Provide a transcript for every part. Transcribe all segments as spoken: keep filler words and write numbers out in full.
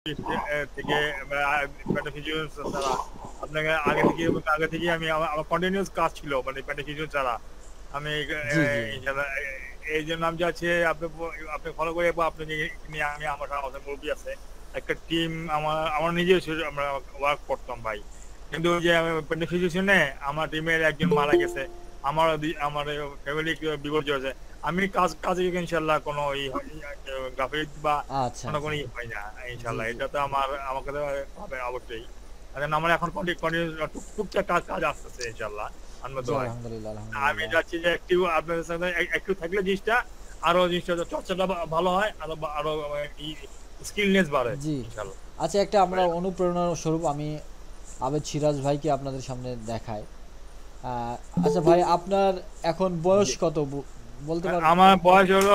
থেকে বেনিফিশিয়ারিজ ছাড়া আপনাকে আগে থেকে আগে থেকে আমি আমার কন্টিনিউয়াস কাজ ছিল মানে বেনিফিশিয়ারি ছাড়া আমি জি, জি। ইনশাআল্লাহ এই যে নাম যাচ্ছে আপনি আপনি ফলো করে আপনি নিয়ে আমি আমার আমাদের মুরব্বী আছে একটা টিম আমার আমার নিজের আমরা ওয়ার্ক করতাম ভাই কিন্তু ওই যে বেনিফিশিয়ারি আমার টিমের একজন মারা গেছে আমার আমার ফ্যামিলি বিপর্যয় হয়েছে আমি কাজ কাজে ইনশাআল্লাহ কোনো গাফিলতি বা আচ্ছা, কোনো আচ্ছা। কোনো হয় না জি, ইনশাআল্লাহ জি। এটা তো আমার আমাকে তো হবে অবশ্যই কারণ আমার এখন কন্টিনিউ টুকটাক কাজ কাজ আসতেছে ইনশাআল্লাহ আনন্দ জি, হয় আলহামদুলিল্লাহ, আমি আলহামদুলিল্লাহ। যাচ্ছি যে একটু আপনাদের সাথে একটু থাকলে জিনিসটা আরো জিনিসটা চর্চাটা ভালো হয় আরো আরো স্কিলনেস বাড়ে জি। ইনশাআল্লাহ আচ্ছা একটা আমরা অনুপ্রেরণা স্বরূপ আমি আবেদ সিরাজ ভাইকে আপনাদের সামনে দেখাই। আহ, আচ্ছা ভাই আপনার এখন বয়স জি কত ব- বলতে পারবেন? আমার বয়স হলো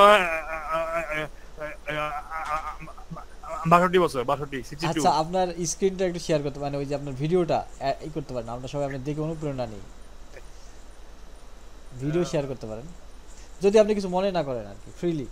বাষট্টি বছর বাষট্টি সিক্সটি টু আচ্ছা আপনার স্ক্রিনটা একটু শেয়ার করতে পারেন ওই যে আপনার ভিডিওটা এ- ই করতে পারেন আমরা সবাই আপনার দেখে অনুপ্রেরণা নিই ভিডিও শেয়ার করতে পারেন যদি আপনি কিছু মনে না করেন আর কি ফ্রিলি।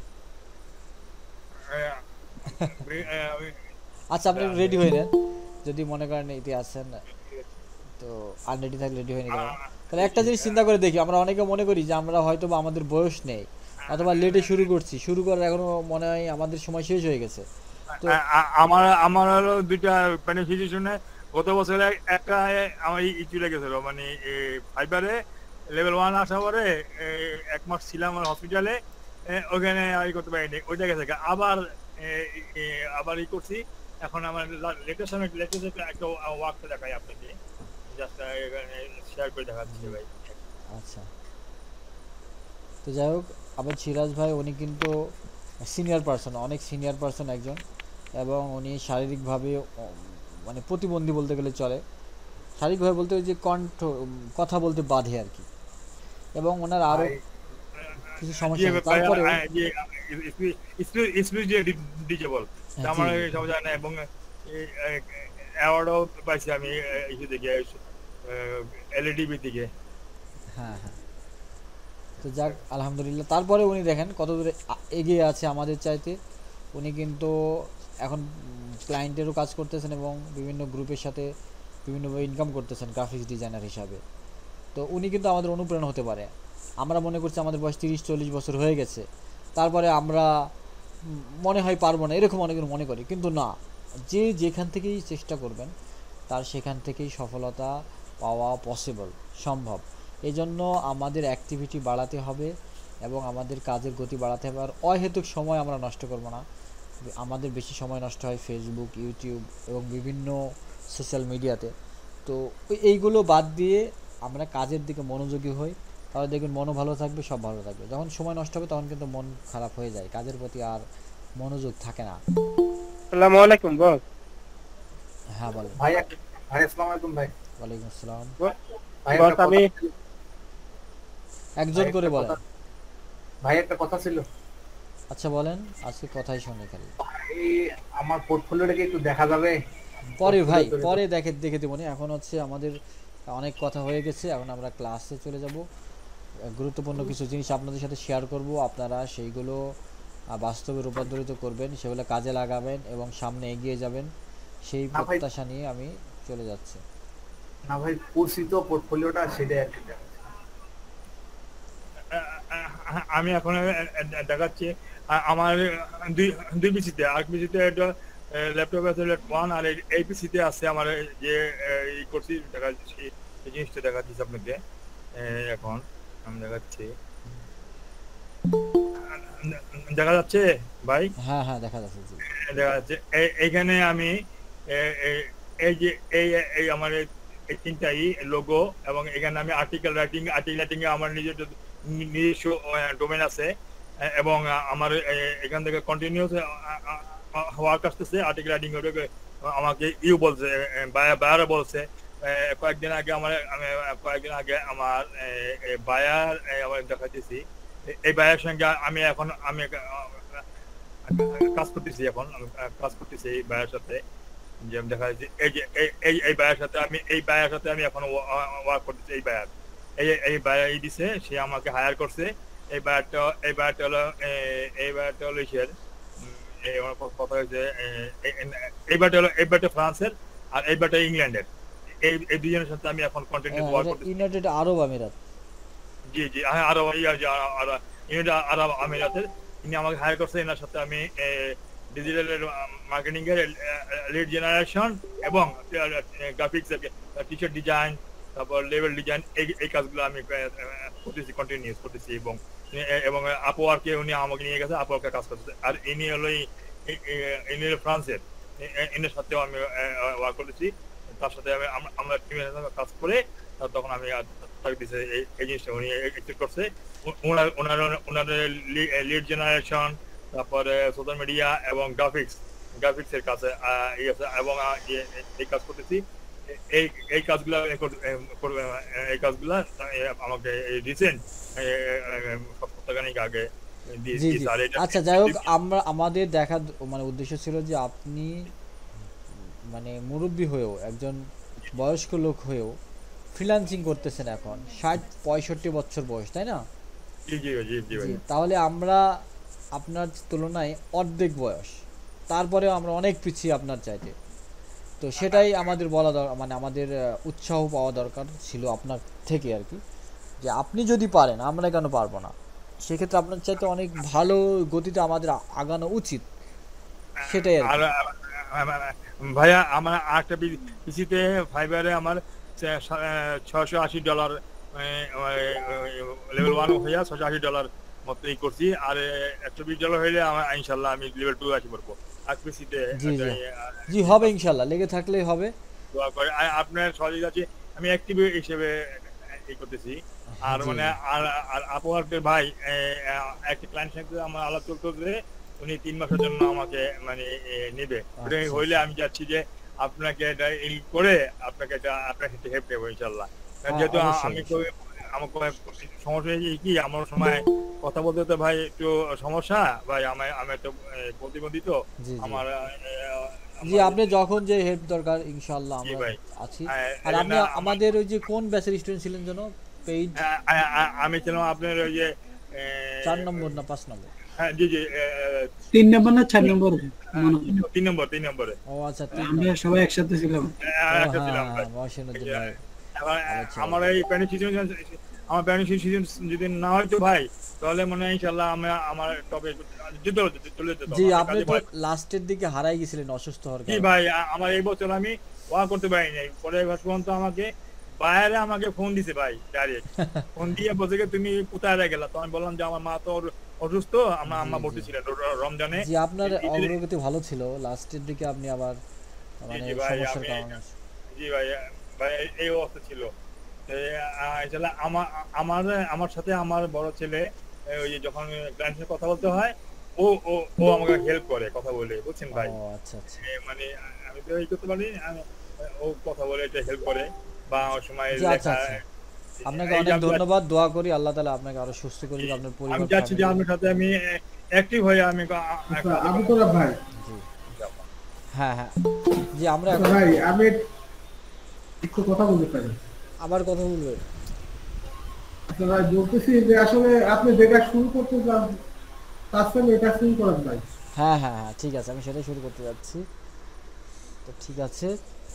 আচ্ছা আপনি রেডি হয়ে নেন যদি মনে করেন এতে আছেন তো আনরেডি থাকলে রেডি হয়ে নিতে পারেন। তাহলে একটা জিনিস চিন্তা করে দেখি আমরা অনেকে মনে করি যে আমরা হয়তো বা আমাদের বয়স নেই অথবা লেটে শুরু করছি শুরু করার এখনো মনে হয় আমাদের সময় শেষ হয়ে গেছে তো আমার আমার হলো দুইটা বেনিফিশিয়ারি গত বছরে একটা আমার ই চলে গেছিল মানে ফাইবারে লেভেল ওয়ান আসার পরে এক মাস ছিলাম আমার হসপিটালে ওখানে ই করতে পারিনি ওইটা গেছে আবার আবার ই করছি এখন আমার লেটেস্ট আমি লেটেস্ট একটা ওয়ার্কটা দেখাই আপনাকে জাস্ট শেয়ার করে দেখাচ্ছি ভাই আচ্ছা তো যাই হোক আবার সিরাজ ভাই উনি কিন্তু সিনিয়র পার্সন অনেক সিনিয়র পার্সন একজন এবং উনি শারীরিকভাবে ও- মানে প্রতিবন্ধী বলতে গেলে চলে শারীরিকভাবে বলতে ওই যে কণ্ঠ কথা বলতে বাধে আর কি এবং ওনার আরও কিছু সমস্যা আছে তারপরেও ডিজেবল হ্যাঁ জি আমার জি সব জানে এবং অ্যাওয়ার্ডও পাইছি আমি ইস্যু থেকে এলইডিবি থেকে হ্যাঁ হ্যাঁ তো যাক আলহামদুলিল্লাহ তারপরে উনি দেখেন কত দূরে আ- এগিয়ে আছে আমাদের চাইতে উনি কিন্তু এখন ক্লায়েন্টেরও কাজ করতেছেন এবং বিভিন্ন গ্রুপের সাথে বিভিন্নভাবে ইনকাম করতেছেন গ্রাফিক্স ডিজাইনার হিসাবে তো উনি কিন্তু আমাদের অনুপ্রেরণা হতে পারে আমরা মনে করছি আমাদের বয়স তিরিশ চল্লিশ বছর হয়ে গেছে তারপরে আমরা উম, মনে হয় পারবো না এরকম অনেকের মনে করি কিন্তু না যে যেখান থেকেই চেষ্টা করবেন তার সেখান থেকেই সফলতা পাওয়া পসিবল সম্ভব এই জন্য আমাদের অ্যাক্টিভিটি বাড়াতে হবে এবং আমাদের কাজের গতি বাড়াতে হবে আর অহেতুক সময় আমরা নষ্ট করব না আমাদের বেশি সময় নষ্ট হয় ফেসবুক ইউটিউব এবং বিভিন্ন সোশ্যাল মিডিয়াতে তো ওই এইগুলো বাদ দিয়ে আমরা কাজের দিকে মনোযোগী হই তাহলে দেখবেন মনও ভালো থাকবে সব ভালো থাকবে যখন সময় নষ্ট হবে তখন কিন্তু মন খারাপ হয়ে যায় কাজের প্রতি আর মনোযোগ থাকে না। আসসালামু আলাইকুম বস হ্যাঁ বলেন। ভাই এক- ভাই আসসালামু আলাইকুম ভাই ওয়ালাইকুম আসসালাম। ভাই বস একটা আমি কথা ছিল। ভাই একজন করে একটা বলেন। কথা ভাই একটা কথা ছিল আচ্ছা বলেন আজকে কথাই শুনি খালি ভাই আমার পোর্টফোলিওটাকে একটু দেখা যাবে পরে ভাই পোর্টফোলিও তৈরি পরে করতে দেখে দেখে দেবো না এখন হচ্ছে আমাদের অনেক কথা হয়ে গেছে এখন আমরা ক্লাসে চলে যাব গুরুত্বপূর্ণ কিছু জিনিস আপনাদের সাথে শেয়ার করব আপনারা সেইগুলো আহ, বাস্তবে রূপান্তরিত করবেন সেগুলো কাজে লাগাবেন এবং সামনে এগিয়ে যাবেন সেই না ভাই প্রত্যাশা নিয়ে আমি চলে যাচ্ছি। না ভাই করছি তো পোর্টফোলিওটা সেটাই আর কি আমি এখন দেখাচ্ছি আমার দুই দুই পিসিতে আর পিসিতে একটা ল্যাপটপ আছে ওয়ান আর এই পিসিতে আছে আমার যে ই করছি দেখাচ্ছি এই জিনিসটা দেখাচ্ছি আপনাকে এখন আমি দেখাচ্ছি দেখা যাচ্ছে ভাই হ্যাঁ হ্যাঁ দেখা যাচ্ছে জি। দেখা যাচ্ছে এইখানে আমি এই যে এই এই আমার এই তিনটাই লোগো এবং এখানে আমি আর্টিকেল রাইটিং আর্টিকেল রাইটিং এ আমার নিজের নিজস্ব ডোমেন আছে এবং আমার এখান থেকে কন্টিনিউস ওয়ার্ক আসতেছে আর্টিকেল রাইটিং আমাকে ইউ বলছে বায়ার বলছে কয়েকদিন আগে আমার আমি কয়েকদিন আগে আমার বায়ার আমার দেখাচ্ছি এই বায়ার সঙ্গে আমি এখন আমি কাজ করতেছি এখন আমি কাজ করতেছি এই বায়ার সাথে যে দেখা যাচ্ছে এই যে এই এই বায়ার সাথে আমি এই বায়ার সাথে আমি এখন ওয়ার্ক করতেছি এই বায়ার এই এই বায়ার এই দিছে সে আমাকে হায়ার করছে এই বায়ারটা এই বায়ারটা হলো এই বায়ারটা হলো ইসের এই আমার ক- কথা হয়েছে এই ব্যাটে হলো এই ব্যাটে ফ্রান্সের আর এই ব্যাটে ইংল্যান্ডের, এই এই দুজনের সাথে আমি এখন কন্টিনিউ হ্যাঁ, ওয়ার্ক এটা করতেছি। ইউনাইটেড আরব আমিরাত। জি জি হ্যাঁ, আরব ইয়া যে আরব ইউনাইটেড আরব আমিরাতের, ইনি আমাকে হায়ার করছে, এনার সাথে আমি ডিজিটাল মার্কেটিং এর লিড জেনারেশন এবং গ্রাফিক্স টি শার্ট ডিজাইন, তারপর লেভেল ডিজাইন, এই এই কাজগুলো আমি আহ, করতেছি, কন্টিনিউস করতেছি। এবং এবং আপওয়ার্কে উনি আমাকে নিয়ে গেছে, আপওয়ার্কে কাজ করতেছে। আর ইনি হলো এই- এই- এই- ইনি হলো ফ্রান্সের, এ- এ- এনার সাথেও আমি ওয়ার্ক করতেছি। তার সাথে আমি আম- আমরা টিমের সাথে কাজ করে তার তখন আমি আর তাকে দিছে এই এই জিনিসটা উনি এক্সেপ্ট করছে। উ- ওনার ওনার ওনার লিড জেনারেশন, তারপরে সোশ্যাল মিডিয়া এবং গ্রাফিক্স গ্রাফিক্স এর কাছে আহ, এই আছে, এবং আহ, এ- এ- এই কাজ করতেছি। এ- এই এই কাজগুলো এ কর- এ করবে, আহ, এই কাজগুলো আমাকে রিসেন্ট সপ্তাহখানিক আগে দিয়ে জি জি দিয়েছে। আর এটা আচ্ছা, যাই হোক, আমরা আমাদের দেখার মানে উদ্দেশ্য ছিল যে আপনি মানে মুরব্বী হয়েও, একজন বয়স্ক লোক হয়েও ফ্রিল্যান্সিং করতেছেন এখন, ষাট পঁয়ষট্টি বছর বয়স, তাই না? জি জি জি জি ভাই। জি, তাহলে আমরা আপনার তুলনায় অর্ধেক বয়স, তারপরেও আমরা অনেক পিছিয়ে আপনার চাইতে। তো সেটাই আমাদের বলা দরকার, মানে আমাদের আহ, উৎসাহ পাওয়া দরকার ছিল আপনার থেকে আর কি, যে আপনি যদি পারেন আমরা কেন পারবো না। সেক্ষেত্রে আপনার চাইতে অনেক ভালো গতিতে আমাদের আ- আগানো উচিত, সেটাই আর আর কি। আর- আর- ভাইয়া আমার আরেকটা পিসিতে ফাইবারে আমার ছয়শো আশি ডলার লেভেল ওয়ান হইয়া ছয়শো আশি ডলার মতো ই করছি। আর একশো বিশ ডলার হইলে আমার ইনশাল্লাহ আমি লেভেল টু আসি পারবো। আর পিসিতে জি জি জি, হবে ইনশাল্লাহ, লেগে থাকলেই হবে। দোয়া করে আর আপনার সহযোগিতা আছে, আমি অ্যাক্টিভ হিসেবে ই করতেছি। আর জি, মানে জি। আর আর আপওয়ার্কের ভাই এ, আহ, একটা ক্লায়েন্টের সাথে আমার আলাপ চলতেছে, উনি তিন মাসের জন্য আমাকে মানে এ, নেবে। ওটা আচ্ছা, হইলে আমি যাচ্ছি যে আপনাকে এটা ই করে আপনাকে এটা আপনার সাথে হেল্প নেবো ইনশাল্লাহ। হ্যাঁ, যেহেতু আ- অবশ্যই, আমি অবশ্যই। তো- আমাকে সমস্যা হয়েছে কি, আমার সময় কথা বলতে তো ভাই একটু সমস্যা ভাই, আমার আমি তো প্রতিবন্ধী, তো জি জি আমার আহ, জি, আমার- আপনি যখন যে হেল্প দরকার ইনশাল্লাহ জি আমরা ভাই। আছি। আহ, আর এই আপনি জন্য আমার- আমাদের ওই যে কোন ব্যাচের স্টুডেন্ট ছিলেন যেন, পেইড আ- আ- আ- আমি ছিলাম আপনার ওই যে এ, চার নম্বর না পাঁচ নম্বর? হ্যাঁ জি জি এ, তিন নম্বর না চার নম্বর এ, মনে হয়। তিন নম্বর তিন নম্বরে ও আচ্ছা, তিন আমরা নম্বর। সবাই একসাথে ছিলাম। ও একটা হ্যাঁ ছিলাম ভাই। হ্যাঁ, মহসিনুদ্দিন ভাই। এবার ভালো ছিল। আমার এই প্যানিক সিচুয়েশন, আমার প্যানিক সিচুয়েশন যদি না হয়তো ভাই, তাহলে মনে হয় ইনশাল্লাহ আমি আমার টপে যেতে হতো, চলে যেত জি, আমার আপনি কাজে তো ভাই। লাস্টের দিকে হারাই গেছিলেন অসুস্থ হওয়ার জি কারণে। ভাই, আ- আমার এই বছর আমি ওয়া করতে পারি নাই। পরে এবার পর্যন্ত আমাকে বাইরে আমাকে ফোন দিছে ভাই, ডাইরেক্ট ফোন দিয়ে বলছে যে তুমি কোথায় রয়ে গেলা। তো আমি বললাম যে আমার মা তো অর- অসুস্থ, আমার জি, আম্মা জি। ভর্তি ছিলেন র- রমজানে। জি, আপনার এই- এই- অগ্রগতি ভালো ছিল, লাস্টের দিকে আপনি আবার মানে জি ভাই, সমস্যার আমি- কারণে। জি ভাই, ভাই এই অবস্থা ছিল। এ, আ- আসলে আমার আমার আমার সাথে আমার বড় ছেলে এ, ওই যে যখন ক্লায়েন্টের সাথে কথা বলতে হয়, ও ও ও আমাকে হেল্প করে কথা বলে, বুঝছেন ভাই। ও আচ্ছা আচ্ছা। এ, মানে আমি তো এই করতে পারি, আমি- ও কথা বলে এটা হেল্প করে, বা ওই সময় জি, আচ্ছা, লেখা। আচ্ছা। আপনাকে এই যে অনেক আমি- ধন্যবাদ, দোয়া করি আল্লাহ তাআলা আপনাকে আরো সুস্থ করে দিক, আপনার আমি পরিবার যাচ্ছি যে family। আপনার সাথে আমি অ্যাক্টিভ হয়ে আমি কা- আচ্ছা, কাজ আবু করব। তোরাব ভাই জি হ্যাঁ হ্যাঁ জি, আমরা আচ্ছা এখন ভাই, আমি একটু কথা বলতে পারি? আবার কথা বলবো। আচ্ছা ভাই, বলতেছি যে আসলে আপনি যেটা শুরু করতে চান তার সঙ্গে এটা শুরু করেন ভাই। হ্যাঁ হ্যাঁ হ্যাঁ, ঠিক আছে, আমি সেটাই শুরু করতে যাচ্ছি। তো ঠিক আছে,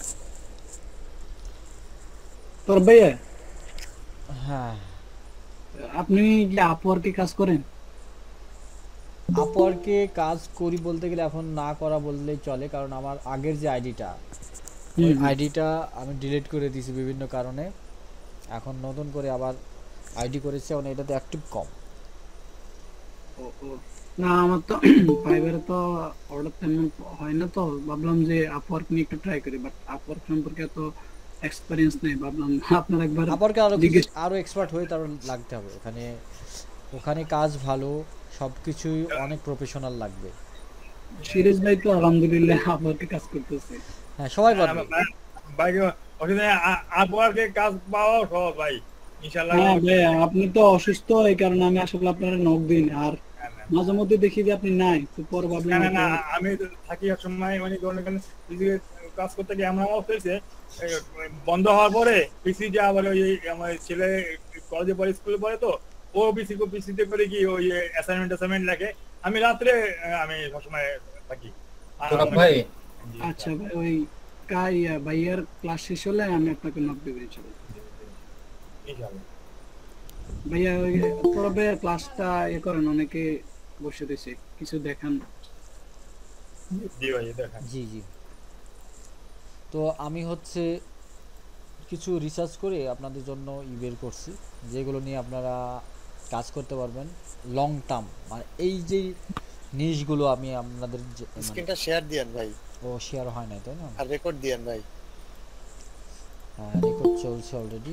তোর ভাইয়া, হ্যাঁ। আপনি কি আপওয়ার্কে কাজ করেন? আপওয়ার্কে কাজ করি বলতে গেলে এখন না করা বললেই চলে, কারণ আমার আগের যে আইডিটা, ওই হুম। আইডিটা আমি ডিলিট করে দিয়েছি বিভিন্ন কারণে। এখন নতুন করে আবার আইডি করেছি, এখন এটাতে অ্যাক্টিভ কম। ও, ও। না, আমার তো ফাইবারে তো অর্ডার তেমন হয় না, তো ভাবলাম যে আপওয়ার্ক নিয়ে একটু ট্রাই করি, বাট আপওয়ার্ক সম্পর্কে তো এক্সপেরিয়েন্স নেই, ভাবলাম আপনার একবার আপওয়ার্কে আরো জিজ্ঞেস। কিছু- আরো এক্সপার্ট হয়ে তারপর লাগতে হবে ওখানে। ওখানে কাজ ভালো, সবকিছুই অনেক প্রফেশনাল লাগবে। সিরিজ ভাই তো আলহামদুলিল্লাহ আপওয়ার্কে কাজ করতেছে। হ্যাঁ, সবাই পারবে। ভাই অসুবিধা নেই, আ- আপওয়ার্কে কাজ পাওয়া সহজ ভাই, ইনশাল্লাহ। হ্যাঁ ভাই, আপনি তো অসুস্থ, এই কারণে আমি আসলে আপনার নক দিই না। আর মাঝে মধ্যে দেখি যে আপনি নাই, তো পরে না ভাবলাম না না, হয়তো- আমি তো থাকি এক সময় মানে ধরুন এখানে পিসি কাজ করতে গিয়ে এমন অবস্থা হয়েছে, এই বন্ধ হওয়ার পরে পিসি যে আবার ওই আমার ছেলে কলেজে পড়ে, স্কুলে পড়ে, তো ও পিসি পিসিতে করে কি ওই অ্যাসাইনমেন্ট অ্যাসাইনমেন্ট লেখে। আমি রাত্রে আহ, আমি সবসময় নাকি গোলাপ ভাই আচ্ছা ভাই, ওই কাই ভাইয়ার ক্লাস শেষ হলে আমি আপনাকে নক দেবো ইনশাআল্লাহ। ইনশাআল্লাহ ভাইয়া ওই তোরা ভাইয়া ক্লাসটা ইয়ে করেন, অনেকে বসে রয়েছে, কিছু দেখান। জি ভাই দেখেন জি জি তো আমি হচ্ছে কিছু রিসার্চ করে আপনাদের জন্য ই বের করছি, যেগুলো নিয়ে আপনারা কাজ করতে পারবেন লং টার্ম। মানে এই যে নিশগুলো আমি আপনাদের যে- মানে স্ক্রিনটা শেয়ার দিয়েন ভাই, ও শেয়ার হয় না তাই না? আর রেকর্ড দিয়েন ভাই। হ্যাঁ রেকর্ড চলছে অলরেডি।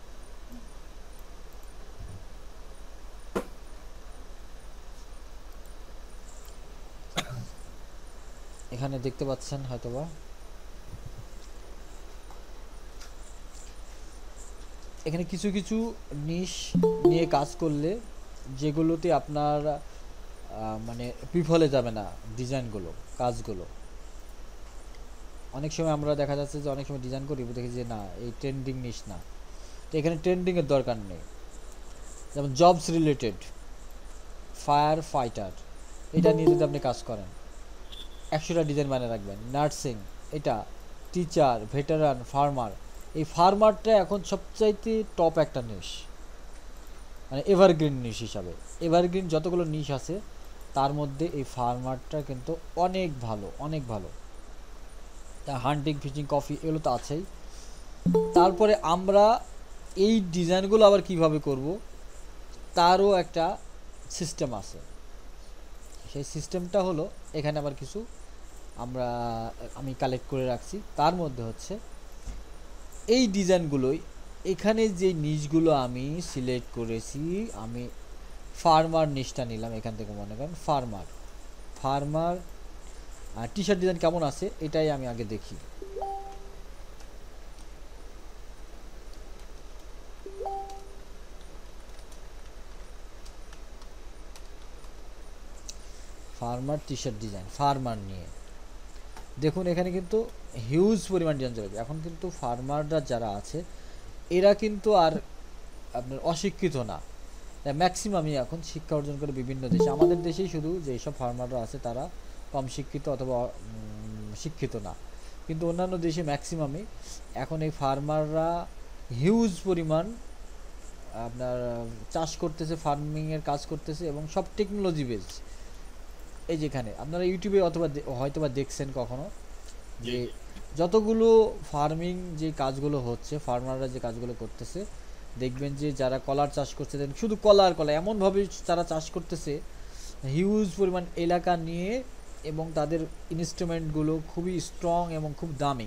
এখানে দেখতে পাচ্ছেন হয়তোবা, এখানে কিছু কিছু নিশ নিয়ে কাজ করলে যেগুলোতে আপনার আহ, মানে বিফলে যাবে না ডিজাইনগুলো, কাজগুলো। অনেক সময় আমরা দেখা যাচ্ছে যে অনেক সময় ডিজাইন করি, দেখি যে না এই ট্রেন্ডিং নিশ না, তো এখানে ট্রেন্ডিংয়ের দরকার নেই। যেমন জবস রিলেটেড, ফায়ার ফাইটার, এটা নিয়ে যদি আপনি কাজ করেন একশোটা ডিজাইন বানিয়ে রাখবেন। নার্সিং, এটা টিচার, ভেটারান, ফার্মার, এই ফার্মারটা এখন সবচাইতে টপ একটা নিশ, মানে এভারগ্রিন নিশ হিসাবে। এভারগ্রিন যতগুলো নিশ আছে তার মধ্যে এই ফার্মারটা কিন্তু অনেক ভালো, অনেক ভালো। তা হান্টিং, ফিশিং, কফি এগুলো তো আছেই। তারপরে আমরা এই ডিজাইনগুলো আবার কিভাবে করব তারও একটা সিস্টেম আছে। সেই সিস্টেমটা হলো এখানে আবার কিছু আমরা আমি কালেক্ট করে রাখছি। তার মধ্যে হচ্ছে এই ডিজাইনগুলোই, এখানে যে নিশগুলো আমি সিলেক্ট করেছি, আমি ফার্মার নিশটা নিলাম এখান থেকে, মনে করেন ফার্মার ফার্মার আর টি শার্ট ডিজাইন কেমন আছে এটাই আমি আগে দেখি। Farmer T shirt design, farmer নিয়ে দেখুন এখানে কিন্তু হিউজ পরিমাণ ডিজাইন চলে। এখন কিন্তু ফার্মাররা যারা আছে এরা কিন্তু আর আপনার অশিক্ষিত না, ম্যাক্সিমামই এখন শিক্ষা অর্জন করে বিভিন্ন দেশে। আমাদের দেশেই শুধু যেসব ফার্মাররা আছে তারা কম শিক্ষিত অথবা শিক্ষিত না, কিন্তু অন্যান্য দেশে ম্যাক্সিমামই এখন এই ফার্মাররা হিউজ পরিমাণ আপনার চাষ করতেছে, ফার্মিংয়ের কাজ করতেছে এবং সব টেকনোলজি বেস। এই যেখানে আপনারা ইউটিউবে অথবা হয়তো বা দেখছেন কখনো যে যতগুলো ফার্মিং যে কাজগুলো হচ্ছে, ফার্মাররা যে কাজগুলো করতেছে, দেখবেন যে যারা কলার চাষ করছে, শুধু কলার কলা এমনভাবে তারা চাষ করতেছে হিউজ পরিমাণ এলাকা নিয়ে, এবং তাদের ইনস্ট্রুমেন্টগুলো খুবই স্ট্রং এবং খুব দামি,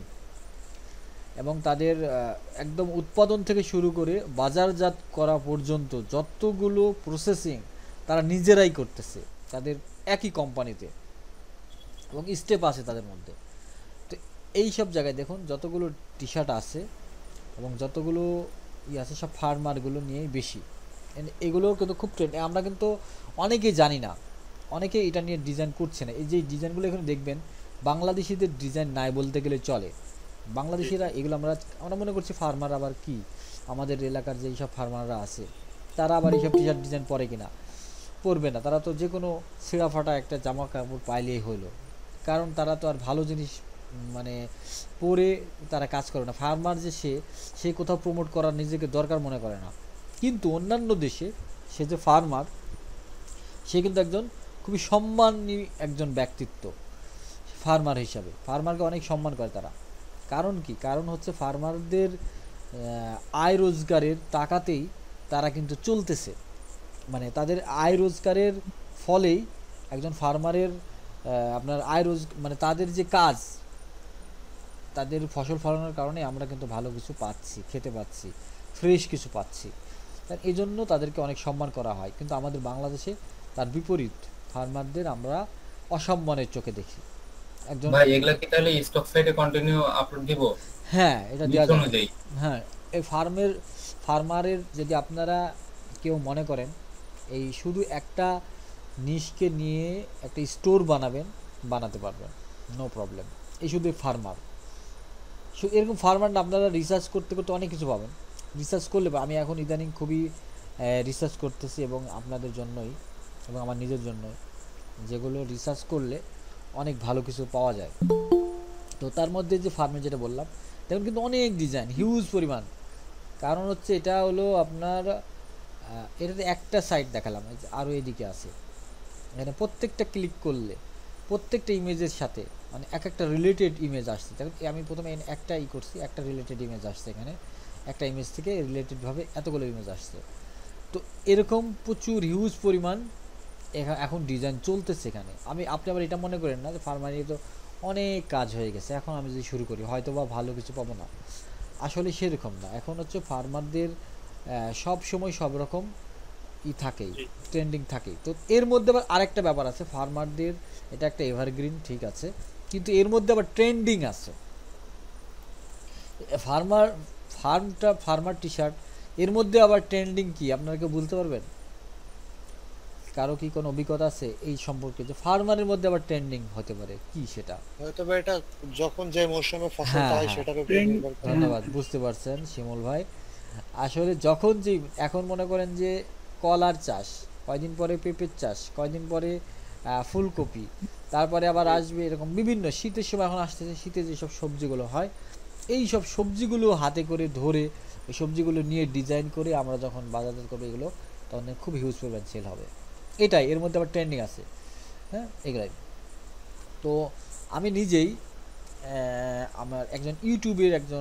এবং তাদের একদম উৎপাদন থেকে শুরু করে বাজারজাত করা পর্যন্ত যতগুলো প্রসেসিং তারা নিজেরাই করতেছে তাদের একই কোম্পানিতে, এবং স্টেপ আছে তাদের মধ্যে। তো এই সব জায়গায় দেখুন যতগুলো টি শার্ট আছে এবং যতগুলো ই আছে সব ফার্মারগুলো নিয়েই বেশি। এগুলো কিন্তু খুব ট্রেন্ড, আমরা কিন্তু অনেকেই জানি না, অনেকে এটা নিয়ে ডিজাইন করছে না। এই যে ডিজাইনগুলো এখানে দেখবেন বাংলাদেশিদের ডিজাইন নাই বলতে গেলে চলে। বাংলাদেশিরা এগুলো আমরা আমরা মনে করছি ফার্মার আবার কি, আমাদের এলাকার যেই সব ফার্মাররা আছে তারা আবার এইসব টি শার্ট ডিজাইন পরে কিনা, পরবে না। তারা তো যে কোনো ছিঁড়া ফাটা একটা জামা কাপড় পাইলেই হলো, কারণ তারা তো আর ভালো জিনিস মানে পরে তারা কাজ করে না। ফার্মার যে সে সে কোথাও প্রমোট করার নিজেকে দরকার মনে করে না, কিন্তু অন্যান্য দেশে সে যে ফার্মার সে কিন্তু একজন খুবই সম্মানী একজন ব্যক্তিত্ব ফার্মার হিসাবে। ফার্মারকে অনেক সম্মান করে তারা। কারণ কি? কারণ হচ্ছে ফার্মারদের আয় রোজগারের টাকাতেই তারা কিন্তু চলতেছে, মানে তাদের আয় রোজগারের ফলেই একজন ফার্মারের আপনার আয় রোজ মানে তাদের যে কাজ, তাদের ফসল ফলানোর কারণে আমরা কিন্তু ভালো কিছু পাচ্ছি, খেতে পাচ্ছি, ফ্রেশ কিছু পাচ্ছি, তাই এই জন্য তাদেরকে অনেক সম্মান করা হয়। কিন্তু আমাদের বাংলাদেশে তার বিপরীত, ফার্মারদের আমরা অসম্মানের চোখে দেখি। একজন ভাই এগুলা কি তাহলে স্টক সাইটে কন্টিনিউ আপলোড দিব? হ্যাঁ এটা দেওয়া নিচে যায়। হ্যাঁ এই ফার্মের ফার্মারের যদি আপনারা কেউ মনে করেন এই শুধু একটা নিশকে নিয়ে একটা স্টোর বানাবেন, বানাতে পারবেন, নো প্রবলেম। এই শুধু ফার্মার, এরকম ফার্মার না আপনারা রিসার্চ করতে করতে অনেক কিছু পাবেন। রিসার্চ করলে আমি এখন ইদানিং খুবই রিসার্চ করতেছি এবং আপনাদের জন্যই এবং আমার নিজের জন্যই, যেগুলো রিসার্চ করলে অনেক ভালো কিছু পাওয়া যায়। তো তার মধ্যে যে ফার্মে যেটা বললাম দেখুন কিন্তু অনেক ডিজাইন হিউজ পরিমাণ, কারণ হচ্ছে এটা হলো আপনার এটাতে একটা সাইড দেখালাম, আরও এদিকে আছে, এখানে প্রত্যেকটা ক্লিক করলে প্রত্যেকটা ইমেজের সাথে মানে এক একটা রিলেটেড ইমেজ আসছে। দেখুন আমি প্রথমে একটা ই করছি, একটা রিলেটেড ইমেজ আসছে, এখানে একটা ইমেজ থেকে রিলেটেডভাবে এতগুলো ইমেজ আসছে। তো এরকম প্রচুর হিউজ পরিমাণ এখন ডিজাইন চলতেছে এখানে। আমি আপনি আবার এটা মনে করেন না যে ফার্মারি তো অনেক কাজ হয়ে গেছে, এখন আমি যদি শুরু করি হয়তো বা ভালো কিছু পাবো না, আসলে সেরকম না। এখন হচ্ছে ফার্মারদের সব সময় সব রকম ই থাকেই, ট্রেন্ডিং থাকেই। তো এর মধ্যে আবার আরেকটা ব্যাপার আছে, ফার্মারদের এটা একটা এভারগ্রিন ঠিক আছে, কিন্তু এর মধ্যে আবার ট্রেন্ডিং আছে। ফার্মার ফার্মটা ফার্মার টি শার্ট, এর মধ্যে আবার ট্রেন্ডিং কি আপনারা কেউ বলতে পারবেন? কারো কি কোনো অভিজ্ঞতা আছে এই সম্পর্কে যে ফার্মারের মধ্যে আবার ট্রেন্ডিং হতে পারে কি সেটা? হয়তো বা এটা যখন যে মৌসুমে ফসলটা হয় সেটার উপর নির্ভর করে। ধন্যবাদ, বুঝতে পারছেন শিমুল ভাই। আসলে যখন যে এখন মনে করেন যে কলার চাষ, কয়দিন পরে পেঁপের চাষ, কয়দিন পরে ফুলকপি, তারপরে আবার আসবে এরকম বিভিন্ন শীতের সময় এখন আসতেছে, শীতে যেসব সবজিগুলো হয় এই সব সবজিগুলো হাতে করে ধরে এই সবজিগুলো নিয়ে ডিজাইন করে আমরা যখন বাজারজাত করবো এগুলো তখন খুব হিউজ পরিমাণ সেল হবে। এটাই এর মধ্যে আবার ট্রেন্ডিং আছে, হ্যাঁ এগুলাই। তো আমি নিজেই আমার একজন ইউটিউবের একজন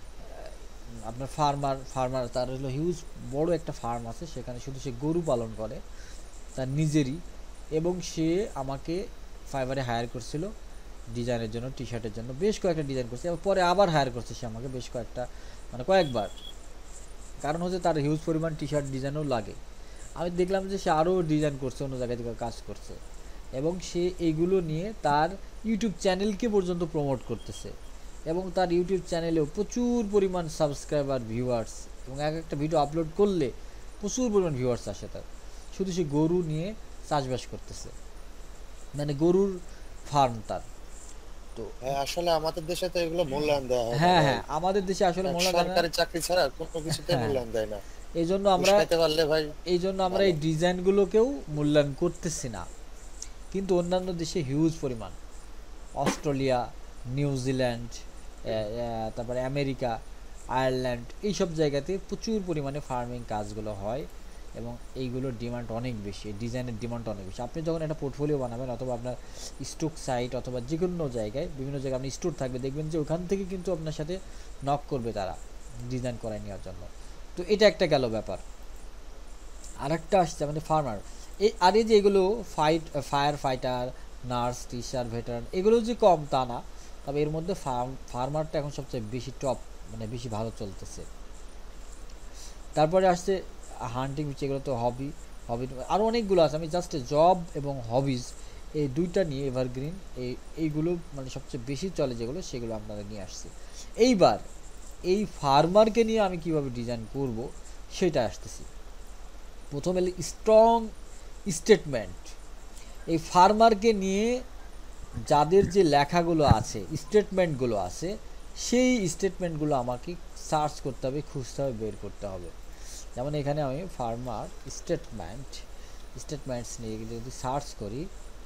আপনার ফার্মার ফার্মার তার হলো হিউজ বড় একটা ফার্ম আছে, সেখানে শুধু সে গরু পালন করে তার নিজেরই, এবং সে আমাকে ফাইবারে হায়ার করছিল ডিজাইনের জন্য, টি শার্টের জন্য বেশ কয়েকটা ডিজাইন করছে, এবং পরে আবার হায়ার করছে সে আমাকে বেশ কয়েকটা মানে কয়েকবার, কারণ হচ্ছে তার হিউজ পরিমাণ টি শার্ট ডিজাইনও লাগে। আমি দেখলাম যে সে আরও ডিজাইন করছে, অন্য জায়গায় থেকে কাজ করছে, এবং সে এইগুলো নিয়ে তার ইউটিউব চ্যানেলকে পর্যন্ত প্রমোট করতেছে, এবং তার ইউটিউব চ্যানেলেও প্রচুর পরিমাণ সাবস্ক্রাইবার, ভিউয়ার্স, এবং এক একটা ভিডিও আপলোড করলে প্রচুর পরিমাণ ভিউয়ার্স আসে তার, শুধু সে গরু নিয়ে চাষবাস করতেছে, মানে গরুর ফার্ম তার। তো আসলে আমাদের দেশে তো এগুলো মূল্যায়ন দেওয়া হয়। হ্যাঁ হ্যাঁ আমাদের দেশে আসলে সরকারি চাকরি ছাড়া কোনো কিছুতে মূল্যায়ন দেয় না। এই জন্য আমরা এই জন্য আমরা এই ডিজাইনগুলোকেও মূল্যায়ন করতেছি না, কিন্তু অন্যান্য দেশে হিউজ পরিমাণ, অস্ট্রেলিয়া, নিউজিল্যান্ড, তারপরে আমেরিকা, আয়ারল্যান্ড, এইসব জায়গাতে প্রচুর পরিমাণে ফার্মিং কাজগুলো হয়, এবং এইগুলোর ডিমান্ড অনেক বেশি, ডিজাইনের ডিমান্ড অনেক বেশি। আপনি যখন একটা পোর্টফোলিও বানাবেন অথবা আপনার স্টক সাইট অথবা যে কোনো জায়গায় বিভিন্ন জায়গায় আপনি স্টোর থাকবে, দেখবেন যে ওখান থেকে কিন্তু আপনার সাথে নক করবে তারা ডিজাইন করায় নেওয়ার জন্য। তো এটা একটা গেল ব্যাপার। আর একটা আসছে আমাদের ফার্মার, এই আর এই যে এগুলো fight fire fighter, nurse, teacher, veteran, এগুলো যে কম তা না, তবে এর মধ্যে ফার্ম ফার্মারটা এখন সবচেয়ে বেশি টপ, মানে বেশি ভালো চলতেছে। তারপরে আসছে হান্টিং, এগুলো তো হবি হবি আরও অনেকগুলো আছে, আমি জাস্ট জব এবং হবিজ এই দুইটা নিয়ে এভারগ্রিন এই এইগুলো মানে সবচেয়ে বেশি চলে যেগুলো, সেগুলো আপনারা নিয়ে আসছি। এইবার এই ফার্মারকে নিয়ে আমি কিভাবে ডিজাইন করব সেটা আসতেছি। প্রথমে স্ট্রং স্টেটমেন্ট, এই ফার্মারকে নিয়ে যাদের যে লেখাগুলো আছে, স্টেটমেন্টগুলো আছে, সেই স্টেটমেন্টগুলো আমাকে সার্চ করতে হবে, খুঁজতে হবে, বের করতে হবে। যেমন এখানে আমি ফার্মার স্টেটমেন্ট স্টেটমেন্টস নিয়ে যদি সার্চ করি,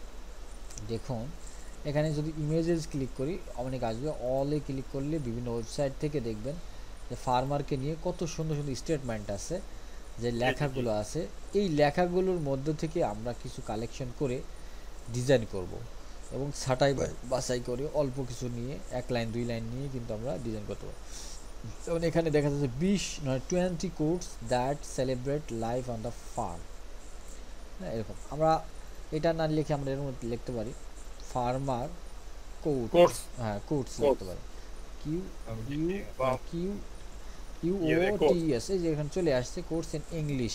দেখুন এখানে যদি ইমেজেস ক্লিক করি অনেক আসবে, অলে ক্লিক করলে বিভিন্ন ওয়েবসাইট থেকে দেখবেন যে ফার্মারকে নিয়ে কত সুন্দর সুন্দর স্টেটমেন্ট আছে, যে লেখাগুলো আছে, এই লেখাগুলোর মধ্য থেকে আমরা কিছু কালেকশন করে ডিজাইন করব, এবং ছাঁটাই বাছাই করে অল্প কিছু নিয়ে এক লাইন দুই লাইন নিয়ে কিন্তু আমরা ডিজাইন করতে পারবো। যেমন এখানে দেখা যাচ্ছে বিশ নয় twenty quotes that celebrate life on the farm, হ্যাঁ এরকম। আমরা এটা না লিখে আমরা এর মধ্যে লিখতে পারি ফার্মার কোটস, হ্যাঁ কোটস লিখতে পারি, Q U Q U O T S, এই যে এখানে চলে আসছে কোটস ইন ইংলিশ,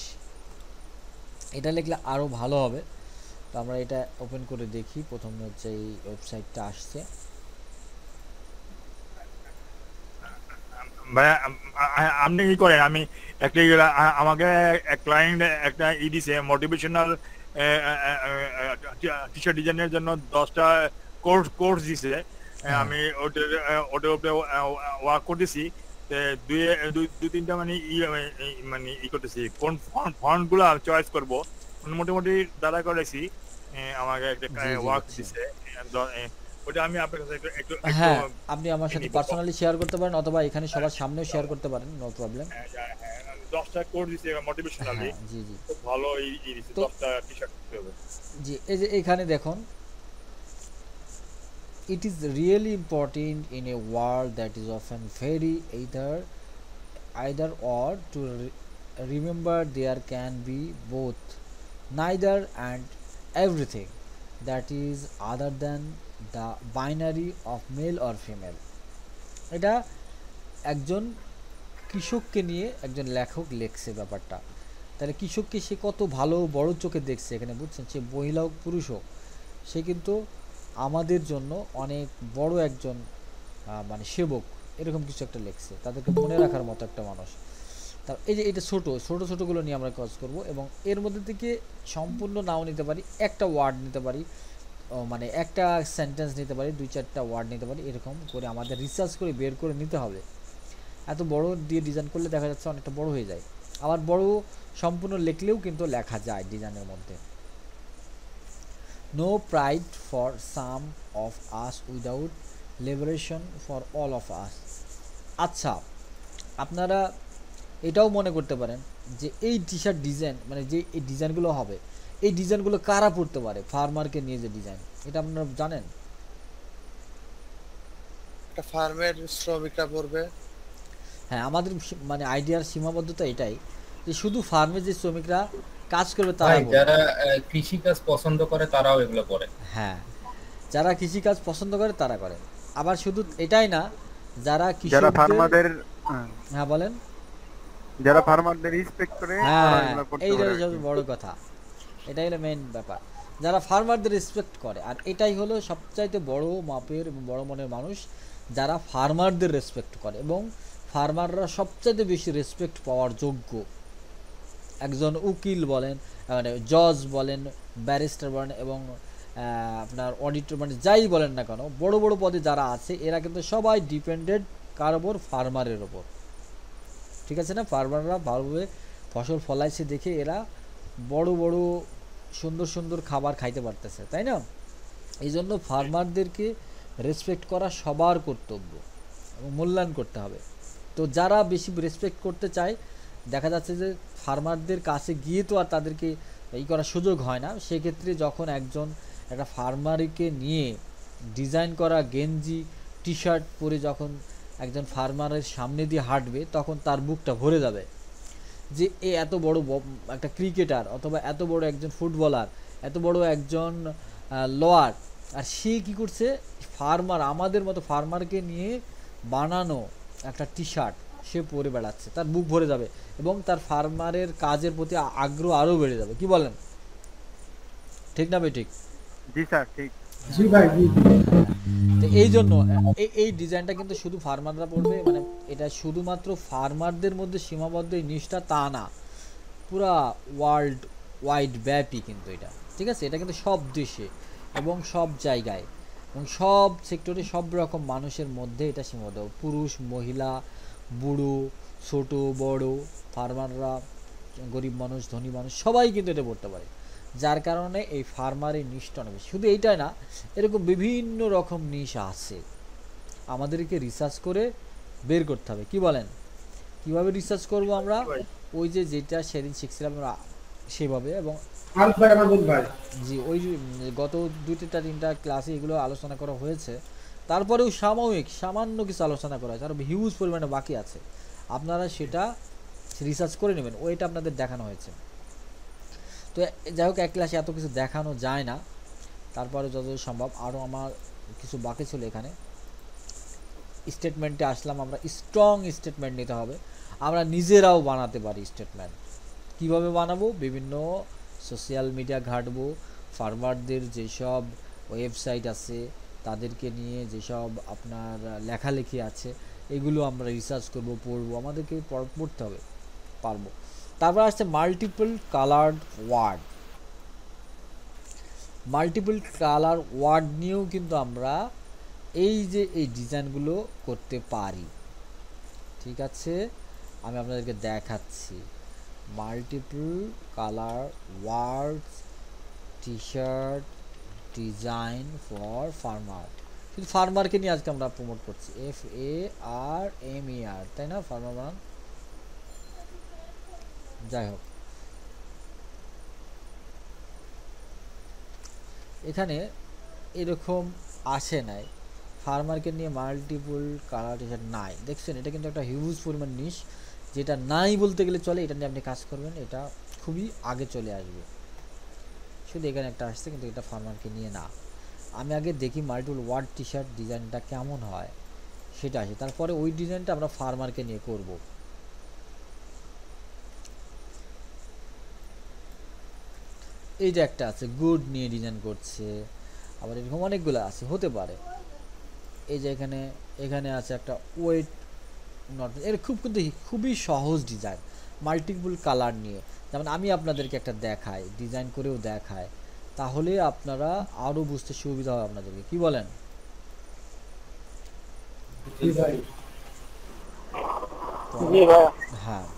এটা লিখলে আরও ভালো হবে। তো আমরা এটা ওপেন করে দেখি, প্রথমে হচ্ছে এই ওয়েবসাইটটা আসছে। ভাই আপনি কি করেন, আমি একটা আমাকে এক ক্লায়েন্ট একটা ই দিছে মোটিভেশনাল টি শার্ট ডিজাইনের জন্য দশটা কোর্স কোর্স দিছে, আমি ওটার ওটার উপরে ওয়ার্ক করতেছি, দুই দুই তিনটা মানে ই মানে ই করতেছি কোন ফন্টগুলো চয়েস করবো, মোটামুটি দাঁড়া করেছি আমাকে একটা জি, জি, ওয়ার্ক বুঝছি। দিছে এ, দ- এ, ওটা আমি আপনার কাছে একটু একটু একটু হ্যাঁ, আপনি আমার সাথে নিব। পার্সোনালি শেয়ার করতে পারেন অথবা এখানে সবার সামনেও শেয়ার করতে পারেন, নো প্রবলেম। হ্যাঁ, হ্যাঁ, হ্যাঁ, দশটা কোড দিছে মোটিভেশনালি, হ্যাঁ, জি, জি। খুব ভালো এই এই দিছে, তো দশটা টি শার্ট দিতে হবে। জি, এই যে এখানে দেখুন, it is really important in a world that is often very either either or to re- remember there can be both, neither and everything that is other than the binary of male or female. এটা একজন কৃষককে নিয়ে একজন লেখক লেখছে ব্যাপারটা। তাহলে কৃষককে সে কত ভালো বড় চোখে দেখছে এখানে, বুঝছেন? সে মহিলা হোক পুরুষ হোক, সে কিন্তু আমাদের জন্য অনেক বড় একজন আহ, মানে সেবক, এরকম কিছু একটা লেখছে, তাদেরকে মনে রাখার মতো একটা মানুষ। তা এই যে এটা ছোটো ছোটো ছোটোগুলো নিয়ে আমরা কাজ করব, এবং এর মধ্যে থেকে সম্পূর্ণ নাও নিতে পারি, একটা ওয়ার্ড নিতে পারি, ও মানে একটা সেন্টেন্স নিতে পারি, দুই চারটা ওয়ার্ড নিতে পারি, এরকম করে আমাদের রিসার্চ করে বের করে নিতে হবে। এত বড় দিয়ে ডিজাইন করলে দেখা যাচ্ছে অনেকটা বড় হয়ে যায়, আবার বড় সম্পূর্ণ লিখলেও কিন্তু লেখা যায় ডিজাইনের মধ্যে। No pride for some of us without liberation for all of us. আচ্ছা, আপনারা এটাও মনে করতে পারেন যে এই টি শার্ট ডিজাইন মানে যে এই ডিজাইনগুলো হবে, এই ডিজাইনগুলো কারা পড়তে পারে? ফার্মারকে নিয়ে যে ডিজাইন, এটা আপনারা জানেন? একটা ফার্মের শ্রমিকরা পড়বে। হ্যাঁ, আমাদের সী- মানে আইডিয়ার সীমাবদ্ধতা এটাই যে শুধু ফার্মে যে শ্রমিকরা কাজ করবে তারা ভাই পড়বে। যারা কৃষি কাজ পছন্দ করে তারাও এগুলো পড়ে। হ্যাঁ, যারা কৃষিকাজ পছন্দ করে তারা করে। আবার শুধু এটাই না, যারা যারা কৃষকদের, ফার্মারদের হ্যাঁ, হ্যাঁ বলেন, যারা ফার্মারদের রেসপেক্ট করে তারা হ্যাঁ এগুলো করতে এইটাই পারে আর সবচেয়ে কি। বড় কথা, এটাই হলো মেইন ব্যাপার, যারা ফার্মারদের রেসপেক্ট করে। আর এটাই হলো সবচাইতে বড় মাপের এবং বড় মনের মানুষ, যারা ফার্মারদের রেসপেক্ট করে, এবং ফার্মাররা সবচাইতে বেশি রেসপেক্ট পাওয়ার যোগ্য। একজন উকিল বলেন, মানে জজ বলেন, ব্যারিস্টার বলেন, এবং আহ, আপনার অডিটর মানে যাই বলেন না কেন, বড় বড় পদে যারা আছে এরা কিন্তু সবাই ডিপেন্ডেন্ট কার ওপর? ফার্মারের ওপর। ঠিক আছে না? ফার্মাররা ভালোভাবে ফসল ফলাইছে দেখে এরা বড় বড় সুন্দর সুন্দর খাবার খাইতে পারতেছে, তাই না? এই জন্য ফার্মারদেরকে রেসপেক্ট করা সবার কর্তব্য এবং মূল্যায়ন করতে হবে। তো যারা বেশি রেসপেক্ট করতে চায়, দেখা যাচ্ছে যে ফার্মারদের কাছে গিয়ে তো আর তাদেরকে এই করার সুযোগ হয় না। সেক্ষেত্রে যখন একজন একটা ফার্মারকে নিয়ে ডিজাইন করা গেঞ্জি টি শার্ট পরে যখন একজন ফার্মারের সামনে দিয়ে হাঁটবে, তখন তার বুকটা ভরে যাবে যে এ এত বড় ব- একটা ক্রিকেটার, অথবা এত বড় একজন ফুটবলার, এত বড় একজন লোয়ার, আর সে কি করছে? ফার্মার, আমাদের মতো ফার্মারকে নিয়ে বানানো একটা টি শার্ট সে পরে বেড়াচ্ছে, তার বুক ভরে যাবে এবং তার ফার্মারের কাজের প্রতি আ- আগ্রহ আরও বেড়ে যাবে। কি বলেন? ঠিক না ভাই? ঠিক। জি স্যার, ঠিক। জি ভাই, জি জি। তো এই জন্য এই এই ডিজাইনটা কিন্তু শুধু ফার্মাররা পড়বে, মানে এটা শুধুমাত্র ফার্মারদের মধ্যে সীমাবদ্ধ এই জিনিসটা তা না, পুরা ওয়ার্ল্ড ওয়াইড ব্যাপী কিন্তু এটা, ঠিক আছে? এটা কিন্তু সব দেশে এবং সব জায়গায় এবং সব সেক্টরে সব রকম মানুষের মধ্যে এটা সীমাবদ্ধ, পুরুষ মহিলা বুড়ো ছোট বড়, ফার্মাররা, গরিব মানুষ ধনী মানুষ সবাই কিন্তু এটা পড়তে পারে। যার কারণে এই ফার্মারের নিশটা অনেক বেশি। শুধু এইটাই না, এরকম বিভিন্ন রকম নিশ আছে, আমাদেরকে রিসার্চ করে বের করতে হবে। কি বলেন? কিভাবে রিসার্চ করব আমরা? ওই যে যেটা সেদিন শিখছিলাম আমরা সেভাবে, এবং আল ভাই, আমাদের ভাই। জি ওই যে, উম, গত দুইটা তিনটা ক্লাসে এগুলো আলোচনা করা হয়েছে, তারপরেও সাময়িক সামান্য কিছু আলোচনা করা হয়েছে, আরও হিউজ পরিমাণে বাকি আছে, আপনারা সেটা রিসার্চ করে নেবেন, ওইটা আপনাদের দেখানো হয়েছে। তো এ- যাই হোক, এক ক্লাসে এত কিছু দেখানো যায় না, তারপরে যতদূর সম্ভব আরও আমার কিছু বাকি ছিল। এখানে স্টেটমেন্টে আসলাম, আমরা স্ট্রং স্টেটমেন্ট নিতে হবে, আমরা নিজেরাও বানাতে পারি স্টেটমেন্ট। কিভাবে বানাবো? বিভিন্ন সোশ্যাল মিডিয়া ঘাঁটবো, ফার্মারদের যেসব ওয়েবসাইট আছে তাদেরকে নিয়ে যেসব আপনার লেখালেখি আছে এগুলো আমরা রিসার্চ করব, পড়বো, আমাদেরকে পড়- পড়তে হবে, পারবো। তারপর আসছে multiple coloured word. Multiple colour word নিয়েও কিন্তু আমরা এই যে এই ডিজাইনগুলো করতে পারি। ঠিক আছে, আমি আপনাদেরকে দেখাচ্ছি। Multiple colour words T shirt design for farmer, কিন্তু ফার্মারকে নিয়ে আজকে আমরা প্রমোট করছি, এফ এ আর এম ই আর, তাই না? ফার্মার বানান। যাই হোক, এখানে এরকম আসে নাই, ফার্মারকে নিয়ে মাল্টিপল কালার টি শার্ট নাই, দেখছেন? এটা কিন্তু একটা হিউজ পরিমাণ নিশ, যেটা নাই বলতে গেলে চলে। এটা নিয়ে আপনি কাজ করবেন, এটা খুবই আগে চলে আসবে। শুধু এখানে একটা আসছে, কিন্তু এটা ফার্মারকে নিয়ে না। আমি আগে দেখি মাল্টিপল ওয়ার্ড টি শার্ট ডিজাইনটা কেমন হয়, সেটা আসে, তারপরে ওই ডিজাইনটা আমরা ফার্মারকে নিয়ে করব। এই যে একটা আছে গুড নিয়ে ডিজাইন করছে, আবার এরকম অনেকগুলো আছে, হতে পারে। এই যে এখানে এখানে আছে একটা ওয়েট নট, এর খুব কিন্তু খুবই সহজ ডিজাইন, মাল্টিপল কালার নিয়ে। যেমন আমি আপনাদেরকে একটা দেখাই, ডিজাইন করেও দেখায়, তাহলে আপনারা আরও বুঝতে সুবিধা হবে আপনাদেরকে। কি বলেন? হ্যাঁ,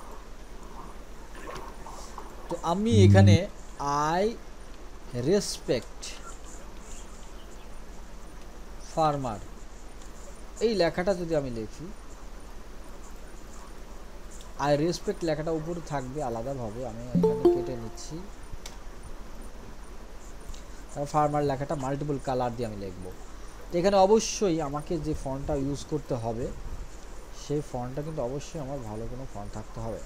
তো আমি এখানে আই রেসপেক্ট ফার্মার এই লেখাটা যদি আমি লিখি, আই রেসপেক্ট লেখাটা উপরে থাকবে আলাদাভাবে, আমি এখানে কেটে নিচ্ছি। তারপর ফার্মার লেখাটা মাল্টিপল কালার দিয়ে আমি লিখব। তো এখানে অবশ্যই আমাকে যে ফন্টটা ইউজ করতে হবে, সেই ফন্টটা কিন্তু অবশ্যই আমার ভালো কোনো ফন্ট থাকতে হবে।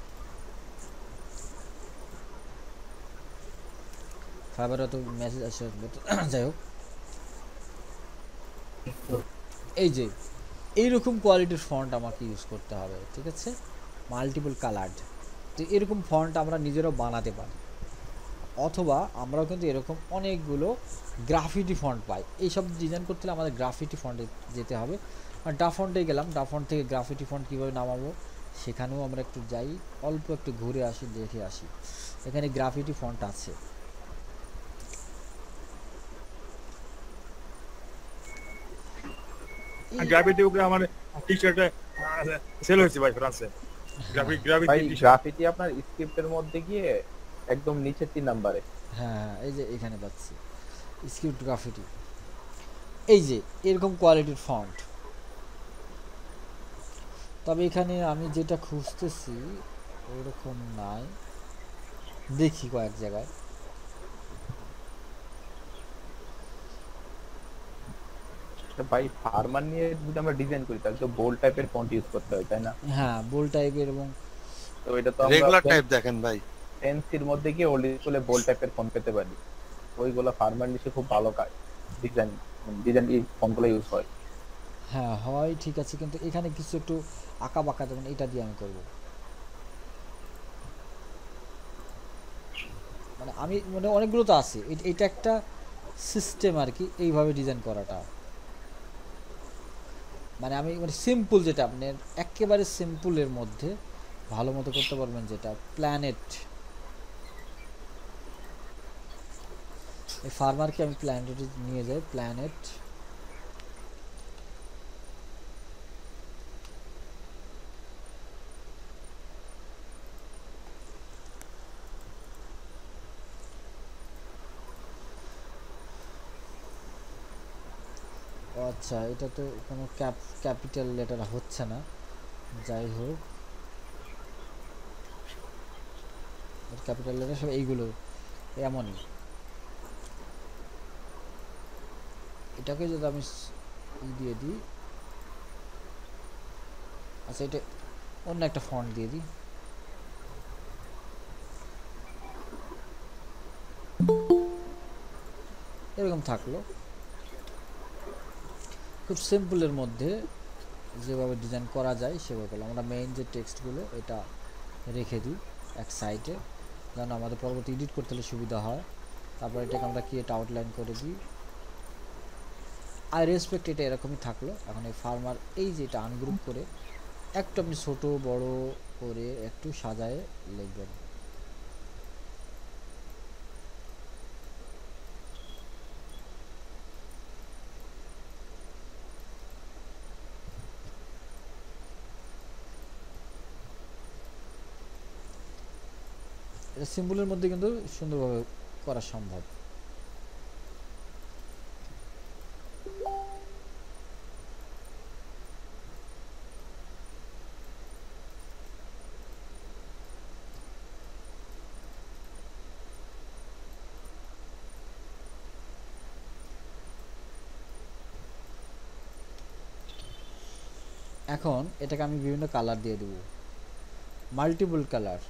ফাইবারে তো মেসেজ আসে, যাই হোক, এই যে এইরকম কোয়ালিটির ফন্ট আমাকে ইউজ করতে হবে, ঠিক আছে? Multiple coloured. তো এরকম ফন্ট আমরা নিজেরাও বানাতে পারি, অথবা আমরাও কিন্তু এরকম অনেকগুলো গ্রাফিটি ফন্ট পাই। এইসব ডিজাইন করতে হলে আমাদের গ্রাফিটি ফন্টে যেতে হবে। আর ডা ফন্টে গেলাম, ডা ফন্ট থেকে গ্রাফিটি ফন্ট কীভাবে নামাবো সেখানেও আমরা একটু যাই, অল্প একটু ঘুরে আসি, দেখে আসি। এখানে গ্রাফিটি ফন্ট আছে, গ্রাফিটি উপরে আমার টি শার্টে সেল হয়েছে ভাই ফ্রান্সে। গ্রাফিক গ্রাফিটি ভাই গ্রাফিটি আপনার স্ক্রিপ্টের মধ্যে গিয়ে একদম নিচে তিন নম্বরে। হ্যাঁ, এই যে এখানে পাচ্ছি স্ক্রিপ্ট গ্রাফিটি। এই যে এরকম কোয়ালিটির ফন্ট। তবে এখানে আমি যেটা খুঁজতেছি ওরকম নাই, দেখি কয়েক জায়গায়। ভাই ফার্মার নিয়ে যদি আমরা ডিজাইন করি তাহলে তো বোল্ড টাইপের ফন্ট ইউজ করতে হয়, তাই না? হ্যাঁ, বোল্ড টাইপের, এবং তো এটা তো রেগুলার টাইপ দেখেন ভাই, পেন্সিল মধ্যে গিয়ে ওল্ড স্কুলে বোল্ড টাইপের ফন্ট পেতে পারি, ওইগুলো ফার্মার নিচে খুব ভালো কাজ ডিজাইন ডিজাইন এই ফন্টগুলো ইউজ হয়। হ্যাঁ হয়, ঠিক আছে, কিন্তু এখানে কিছু একটু আঁকা বাঁকা, যেমন এটা দিয়ে আমি করব। মানে আমি মানে অনেকগুলো তো আছে, এটা একটা সিস্টেম আর কি, এইভাবে ডিজাইন করাটা। মানে আমি মানে সিম্পল, যেটা আপনার একেবারে সিম্পলের মধ্যে ভালো মতো করতে পারবেন, যেটা প্ল্যানেট। এই ফার্মারকে আমি প্ল্যানেটে নিয়ে যাই, প্ল্যানেট। আচ্ছা, এটা তো কোনো ক্যাপ ক্যাপিটাল লেটার হচ্ছে না, যাই হোক, ক্যাপিটাল লেটার সব এইগুলো এমনই। এটাকে যদি আমি ই দিয়ে দিই, আচ্ছা এটা অন্য একটা ফন্ট দিয়ে দিই, এরকম থাকলো। খুব সিম্পলের মধ্যে যেভাবে ডিজাইন করা যায় সেভাবে করলাম। আমরা মেইন যে টেক্সটগুলো এটা রেখে দিই এক সাইডে, যেন আমাদের পরবর্তী এডিট করতে হলে সুবিধা হয়। তারপর এটাকে আমরা কি এটা আউটলাইন করে দিই। আই রেসপেক্ট এটা এরকমই থাকলো। এখন এই ফার্মার এই যে এটা আনগ্রুপ করে একটু আপনি ছোট বড় করে একটু সাজায় লিখবেন। এটা সিম্বলের মধ্যে কিন্তু সুন্দরভাবে করা সম্ভব। এখন এটাকে আমি বিভিন্ন কালার দিয়ে দেব, মাল্টিপল কালার।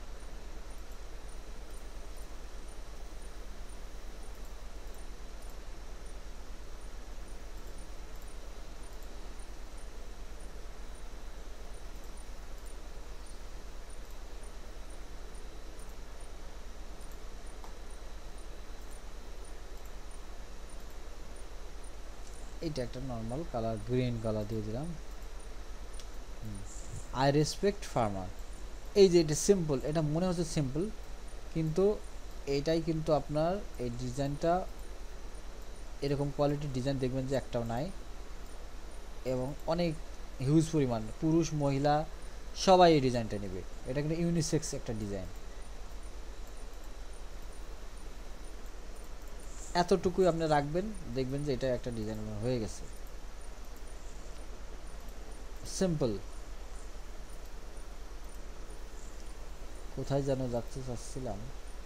এটা একটা নর্মাল কালার, গ্রিন কালার দিয়ে দিলাম। I respect farmer. এই যে এটা সিম্পল, এটা মনে হচ্ছে সিম্পল, কিন্তু এইটাই কিন্তু আপনার এই ডিজাইনটা, এরকম কোয়ালিটির ডিজাইন দেখবেন যে একটাও নাই, এবং অনেক হিউজ পরিমাণ পুরুষ মহিলা সবাই এই ডিজাইনটা নেবে। এটা কিন্তু ইউনিসেক্স একটা ডিজাইন। এতটুকুই আপনি রাখবেন, দেখবেন যে এটা একটা ডিজাইন হয়ে গেছে, সিম্পল। কোথায় যেন যাচ্ছে চাচ্ছিলাম,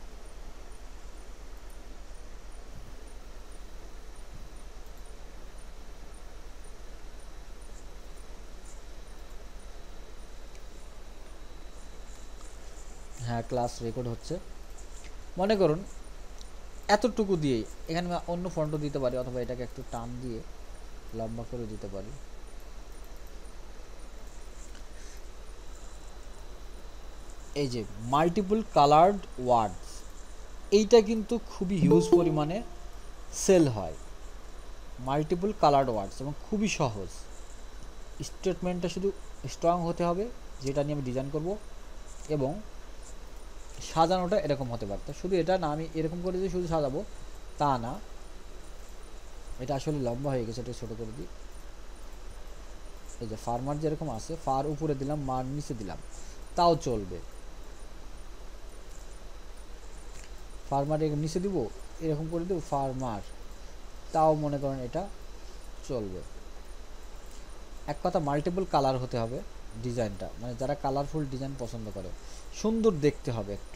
হ্যাঁ ক্লাস রেকর্ড হচ্ছে। মনে করুন এতটুকু দিয়ে এখানে অন্য ফন্টও দিতে পারি, অথবা এটাকে একটু টান দিয়ে লম্বা করে দিতে পারি। এই যে মাল্টিপল কালার্ড ওয়ার্ডস, এইটা কিন্তু খুবই হিউজ পরিমাণে সেল হয়, মাল্টিপল কালার্ড ওয়ার্ডস, এবং খুবই সহজ। স্টেটমেন্টটা শুধু স্ট্রং হতে হবে, যেটা নিয়ে আমি ডিজাইন করব, এবং সাজানোটা এরকম হতে পারত। শুধু এটা না, আমি এরকম করে যে শুধু সাজাবো তা না, এটা আসলে লম্বা হয়ে গেছে, এটা ছোটো করে দিই। এই যে ফার্মার যেরকম আছে, ফার উপরে দিলাম, মার নিচে দিলাম, তাও চলবে। ফার্মার এরকম নিচে দিব, এরকম করে দেবো ফার্মার, তাও মনে করেন এটা চলবে। এক কথা মাল্টিপল কালার হতে হবে ডিজাইনটা, মানে যারা কালারফুল ডিজাইন পছন্দ করে, সুন্দর দেখতে হবে একটু।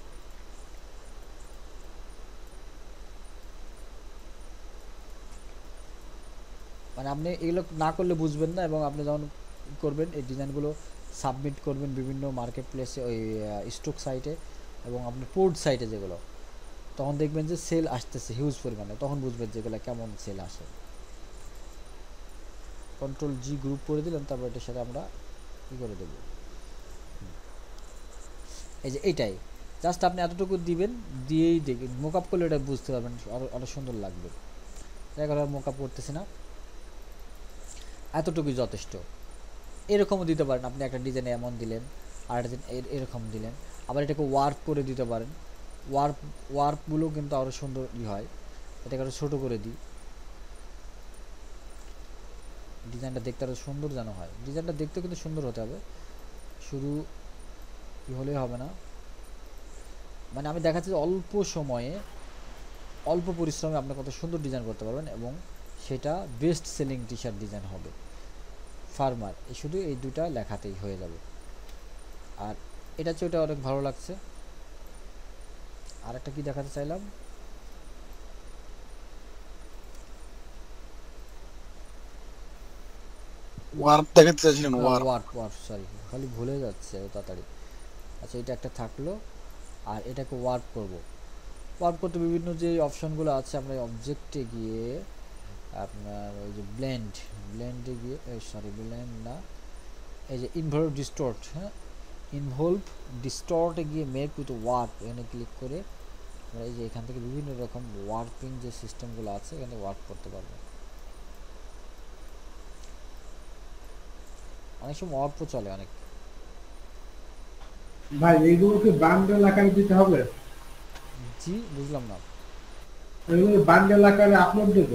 মানে আপনি এগুলো না করলে বুঝবেন না, এবং আপনি যখন করবেন এই ডিজাইনগুলো সাবমিট করবেন বিভিন্ন মার্কেট প্লেসে, ওই স্টক সাইটে এবং আপনি পোর্ট সাইটে যেগুলো, তখন দেখবেন যে সেল আসতেছে হিউজ পরিমাণে, তখন বুঝবেন যেগুলো কেমন সেল আসে। কন্ট্রোল জি গ্রুপ করে দিলাম, তারপর এটার সাথে আমরা ই করে দেব। এই যে এইটাই জাস্ট আপনি এতটুকু দিবেন, দিয়েই দেখবেন মোক আপ করলে এটা বুঝতে পারবেন, আরও আরও সুন্দর লাগবে। এখন আর মোক আপ করতেছি না, এতটুকুই যথেষ্ট। এরকমও দিতে পারেন আপনি, একটা ডিজাইনে এমন দিলেন, আর একটা ডিজাইন এরকম দিলেন, আবার এটাকে ওয়ার্প করে দিতে পারেন। ওয়ার্প ওয়ার্পগুলো কিন্তু আরও সুন্দর ই হয়। এটাকে আরও ছোটো করে দিই, ডিজাইনটা দেখতে আরও সুন্দর যেন হয়। ডিজাইনটা দেখতেও কিন্তু সুন্দর হতে হবে, শুধু ই হলেই হবে না। মানে আমি দেখাচ্ছি যে অল্প সময়ে অল্প পরিশ্রমে আপনি কত সুন্দর ডিজাইন করতে পারবেন, এবং সেটা best selling T shirt design হবে। ফার্মার এই শুধু এই দুটা লেখাতেই হয়ে যাবে। আর এটা হচ্ছে, ওটা অনেক ভালো লাগছে। আর একটা কি দেখাতে চাইলাম, ওয়ার্প দেখাতে চাইছিলেন, ওয়ার্প ওয়ার্প ওয়ার্প সরি, খালি ভুলে যাচ্ছে তাড়াতাড়ি। আচ্ছা এটা একটা থাকলো, আর এটাকে ওয়ার্প করব। ওয়ার্প করতে বিভিন্ন যে অপশনগুলো আছে, আমরা অবজেক্টে গিয়ে আপনার ওই যে ব্লেন্ড ব্লেন্ডে গিয়ে, সরি ব্লেন্ড না, এই যে ইনভলভ ডিস্টর্ট, হ্যাঁ ইনভলভ ডিস্টর্টে গিয়ে মেক উইথ ওয়ার্প, এখানে ক্লিক করে আমরা এই যে এখান থেকে বিভিন্ন রকম ওয়ার্পিং যে সিস্টেমগুলো আছে এখানে ওয়ার্ক করতে পারবো। অনেক সময় ওয়ার্পও চলে অনেক। ভাই এইগুলোকে বান্ডেল আকারে দিতে হবে? জি বুঝলাম না, এগুলো বান্ডেল আকারে আপলোড দেব?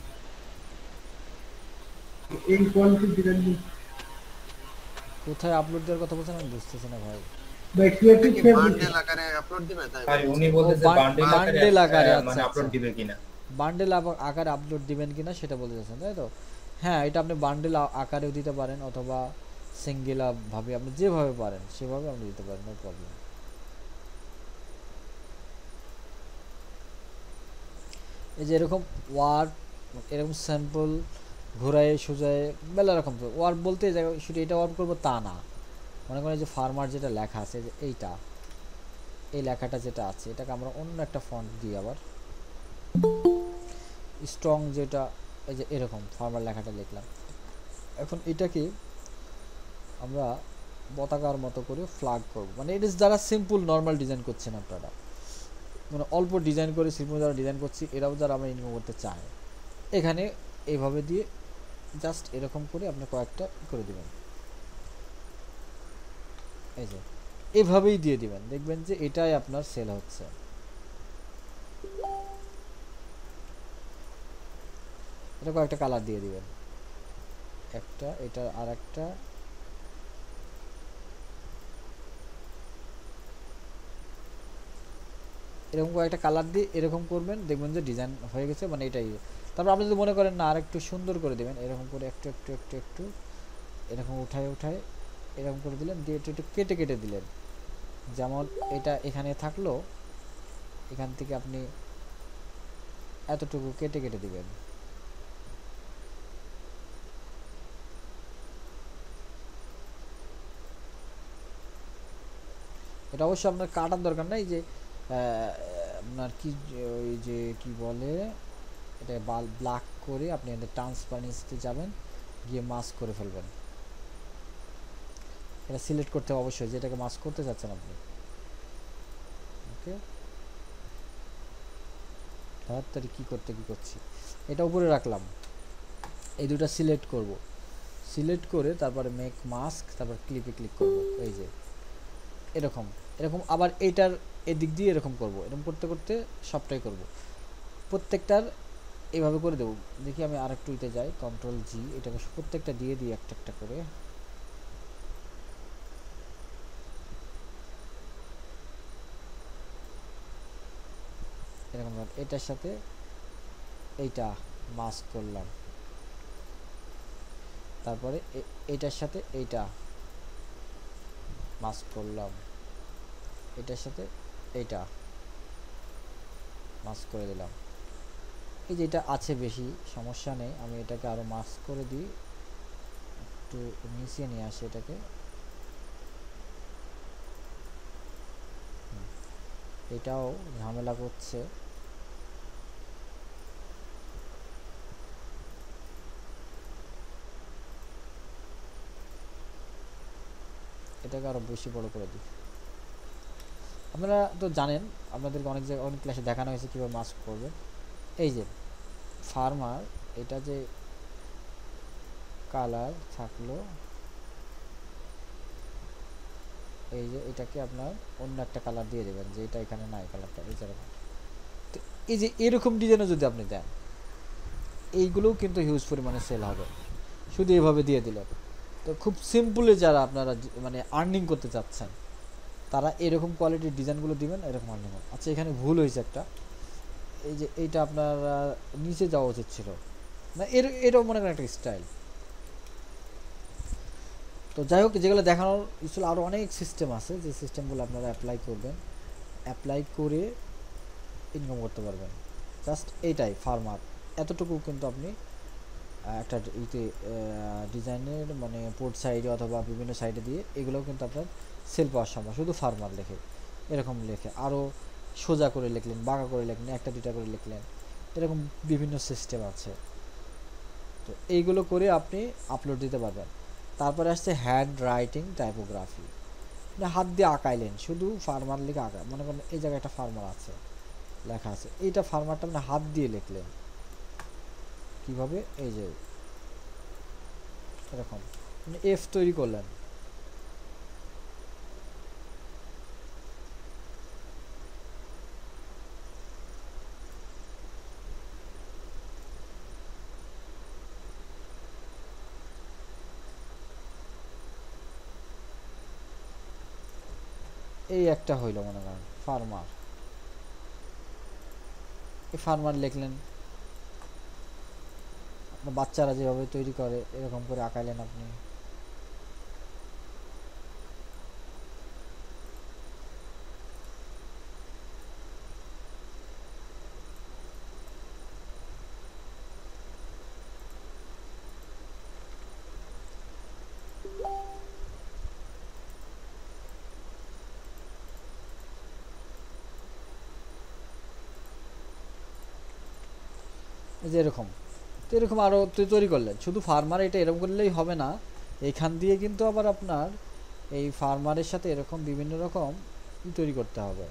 এই কোয়ালিটির ডিজাইন কোথায় আপলোড দেওয়ার কথা বলছেন আমি বুঝতেছি না ভাই। ভাই ক্রিয়েটিভ ফেব্রিক বান্ডেল আকারে আপলোড দিবে তাই ভাই উনি বলতেছে বান্ডেল আকারে মানে আপলোড দিবে কিনা, বান্ডেল আকারে আপলোড দিবেন কিনা সেটা বলতে চাচ্ছেন তাই তো? হ্যাঁ এটা আপনি বান্ডেল আকারেও দিতে পারেন, অথবা সিঙ্গেল ভাবে আপনি যেভাবে পারেন সেভাবে আপনি দিতে পারেন, নো প্রবলেম। এই যে এরকম ওয়ার্ড, এরকম স্যাম্পল ঘোরায় সোজায় মেলা রকম ওয়ার্প বলতে শুধু এটা ওয়ার্প করবো তা না, মনে করেন যে ফার্মার যেটা লেখা আছে যে এইটা এই লেখাটা যেটা আছে এটাকে আমরা অন্য একটা ফন্ট দিই আবার স্ট্রং, যেটা এই যে এরকম ফার্মার লেখাটা লিখলাম। এখন এটাকে আমরা পতাকার মতো করে ফ্ল্যাগ করব, মানে এটা যারা সিম্পল নর্মাল ডিজাইন করছেন আপনারা, মানে অল্প ডিজাইন করে সিম্পল যারা ডিজাইন করছি এরাও যারা আমরা ইনকাম করতে চাই, এখানে এইভাবে দিয়ে জাস্ট এরকম করে আপনি কয়েকটা করে দিবেন, এই যে এভাবেই দিয়ে দিবেন, দেখবেন যে এটাই আপনার সেল হচ্ছে। এটা কয়েকটা কালার দিয়ে দিবেন, একটা এটা আর একটা, এরকম কয়েকটা কালার দিয়ে এরকম করবেন, দেখবেন যে ডিজাইন হয়ে গেছে, মানে এটাই। তারপর আপনি যদি মনে করেন না আর একটু সুন্দর করে দেবেন, এরকম করে একটু একটু একটু একটু এরকম উঠায় উঠায় এরকম করে দিলেন, দিয়ে একটু একটু কেটে কেটে দিলেন, যেমন এটা এখানে থাকলো, এখান থেকে আপনি এতটুকু কেটে কেটে দিবেন। এটা অবশ্য আপনার কাটার দরকার নাই, যে আপনার কি ওই যে কি বলে এটা বাল ব্ল্যাক করে আপনি এর ট্রান্সপারেন্সিতে যাবেন, গিয়ে মাস্ক করে ফেলবেন। এটা সিলেক্ট করতে হবে অবশ্যই, যেটাকে মাস্ক করতে চাচ্ছেন আপনি। ওকে, তাড়াতাড়ি কি করতে কি করছি, এটা উপরে রাখলাম, এই দুটো সিলেক্ট করব, সিলেক্ট করে তারপরে মেক মাস্ক, তারপর ক্লিপে ক্লিক করব, এই যে এরকম এরকম আবার এইটার এদিক দিয়ে এরকম করব, এরকম করতে করতে সবটাই করব, প্রত্যেকটার এইভাবে করে দেবো। দেখি আমি আর একটু ইতে যাই, কন্ট্রোল জি, এটাকে প্রত্যেকটা দিয়ে দিই একটা একটা করে, এরকম এটার সাথে এইটা মাস্ক করলাম, তারপরে এইটার সাথে এইটা মাস্ক করলাম, এটার সাথে এইটা মাস্ক করে দিলাম। এই যে এটা আছে বেশি সমস্যা নেই, আমি এটাকে আরো মাস্ক করে দিই, একটু নিচে নিয়ে আসি এটাকে, এটাও ঝামেলা করছে, এটাকে আরো বেশি বড় করে দিই। আপনারা তো জানেন, আপনাদেরকে অনেক জায়গায় অনেক ক্লাসে দেখানো হয়েছে কীভাবে মাস্ক করবেন। এই যে ফার্মার, এটা যে কালার থাকলো, এই যে এটাকে আপনার অন্য একটা কালার দিয়ে দেবেন, যে এটা এখানে নাই কালারটা, এই যেরকম। তো এই যে এরকম ডিজাইনও যদি আপনি দেন, এইগুলোও কিন্তু হিউজ পরিমাণে সেল হবে, শুধু এভাবে দিয়ে দিলেন। তো খুব সিম্পলি যারা আপনারা মানে আর্নিং করতে চাচ্ছেন, তারা এরকম কোয়ালিটির ডিজাইনগুলো দিবেন, এরকম আর্নিং হবে। আচ্ছা, এখানে ভুল হয়েছে একটা, এই যে এইটা আপনার নিচে যাওয়া উচিত ছিল না, এর এটাও মনে করেন একটা স্টাইল। তো যাই হোক, যেগুলো দেখানোর ছিল আরও অনেক সিস্টেম আছে, যে সিস্টেমগুলো আপনারা অ্যাপ্লাই করবেন, অ্যাপ্লাই করে ইনকাম করতে পারবেন। জাস্ট এইটাই ফার্মার, এতটুকু কিন্তু আপনি একটা ইতে ডিজাইনের মানে পোর্ট সাইডে অথবা বিভিন্ন সাইডে দিয়ে এগুলোও কিন্তু আপনার সেল পাওয়ার সম্ভব, শুধু ফার্মার লেখে, এরকম লেখে, আরও সোজা করে লিখলেন, বাঁকা করে লিখলেন, একটা দুটা করে লিখলেন, এরকম বিভিন্ন সিস্টেম আছে। তো এইগুলো করে আপনি আপলোড দিতে পারবেন। তারপরে আসছে হ্যান্ড রাইটিং টাইপোগ্রাফি, মানে হাত দিয়ে আঁকাইলেন, শুধু ফার্মার লিখে আঁকা, মনে করেন এই জায়গায় একটা ফার্মার আছে লেখা আছে, এইটা ফার্মারটা মানে হাত দিয়ে লিখলেন কিভাবে, এই যে এরকম মানে এফ তৈরি করলেন, এই একটা হইল মনে করেন ফার্মার, এই ফার্মার লিখলেন, বাচ্চারা যেভাবে তৈরি করে এরকম করে আঁকাইলেন আপনি। এই যে এরকম, তো এরকম আরও তৈরি করলেন। শুধু ফার্মার এটা এরকম করলেই হবে না, এখান দিয়ে কিন্তু আবার আপনার এই ফার্মারের সাথে এরকম বিভিন্ন রকম তৈরি করতে হবে,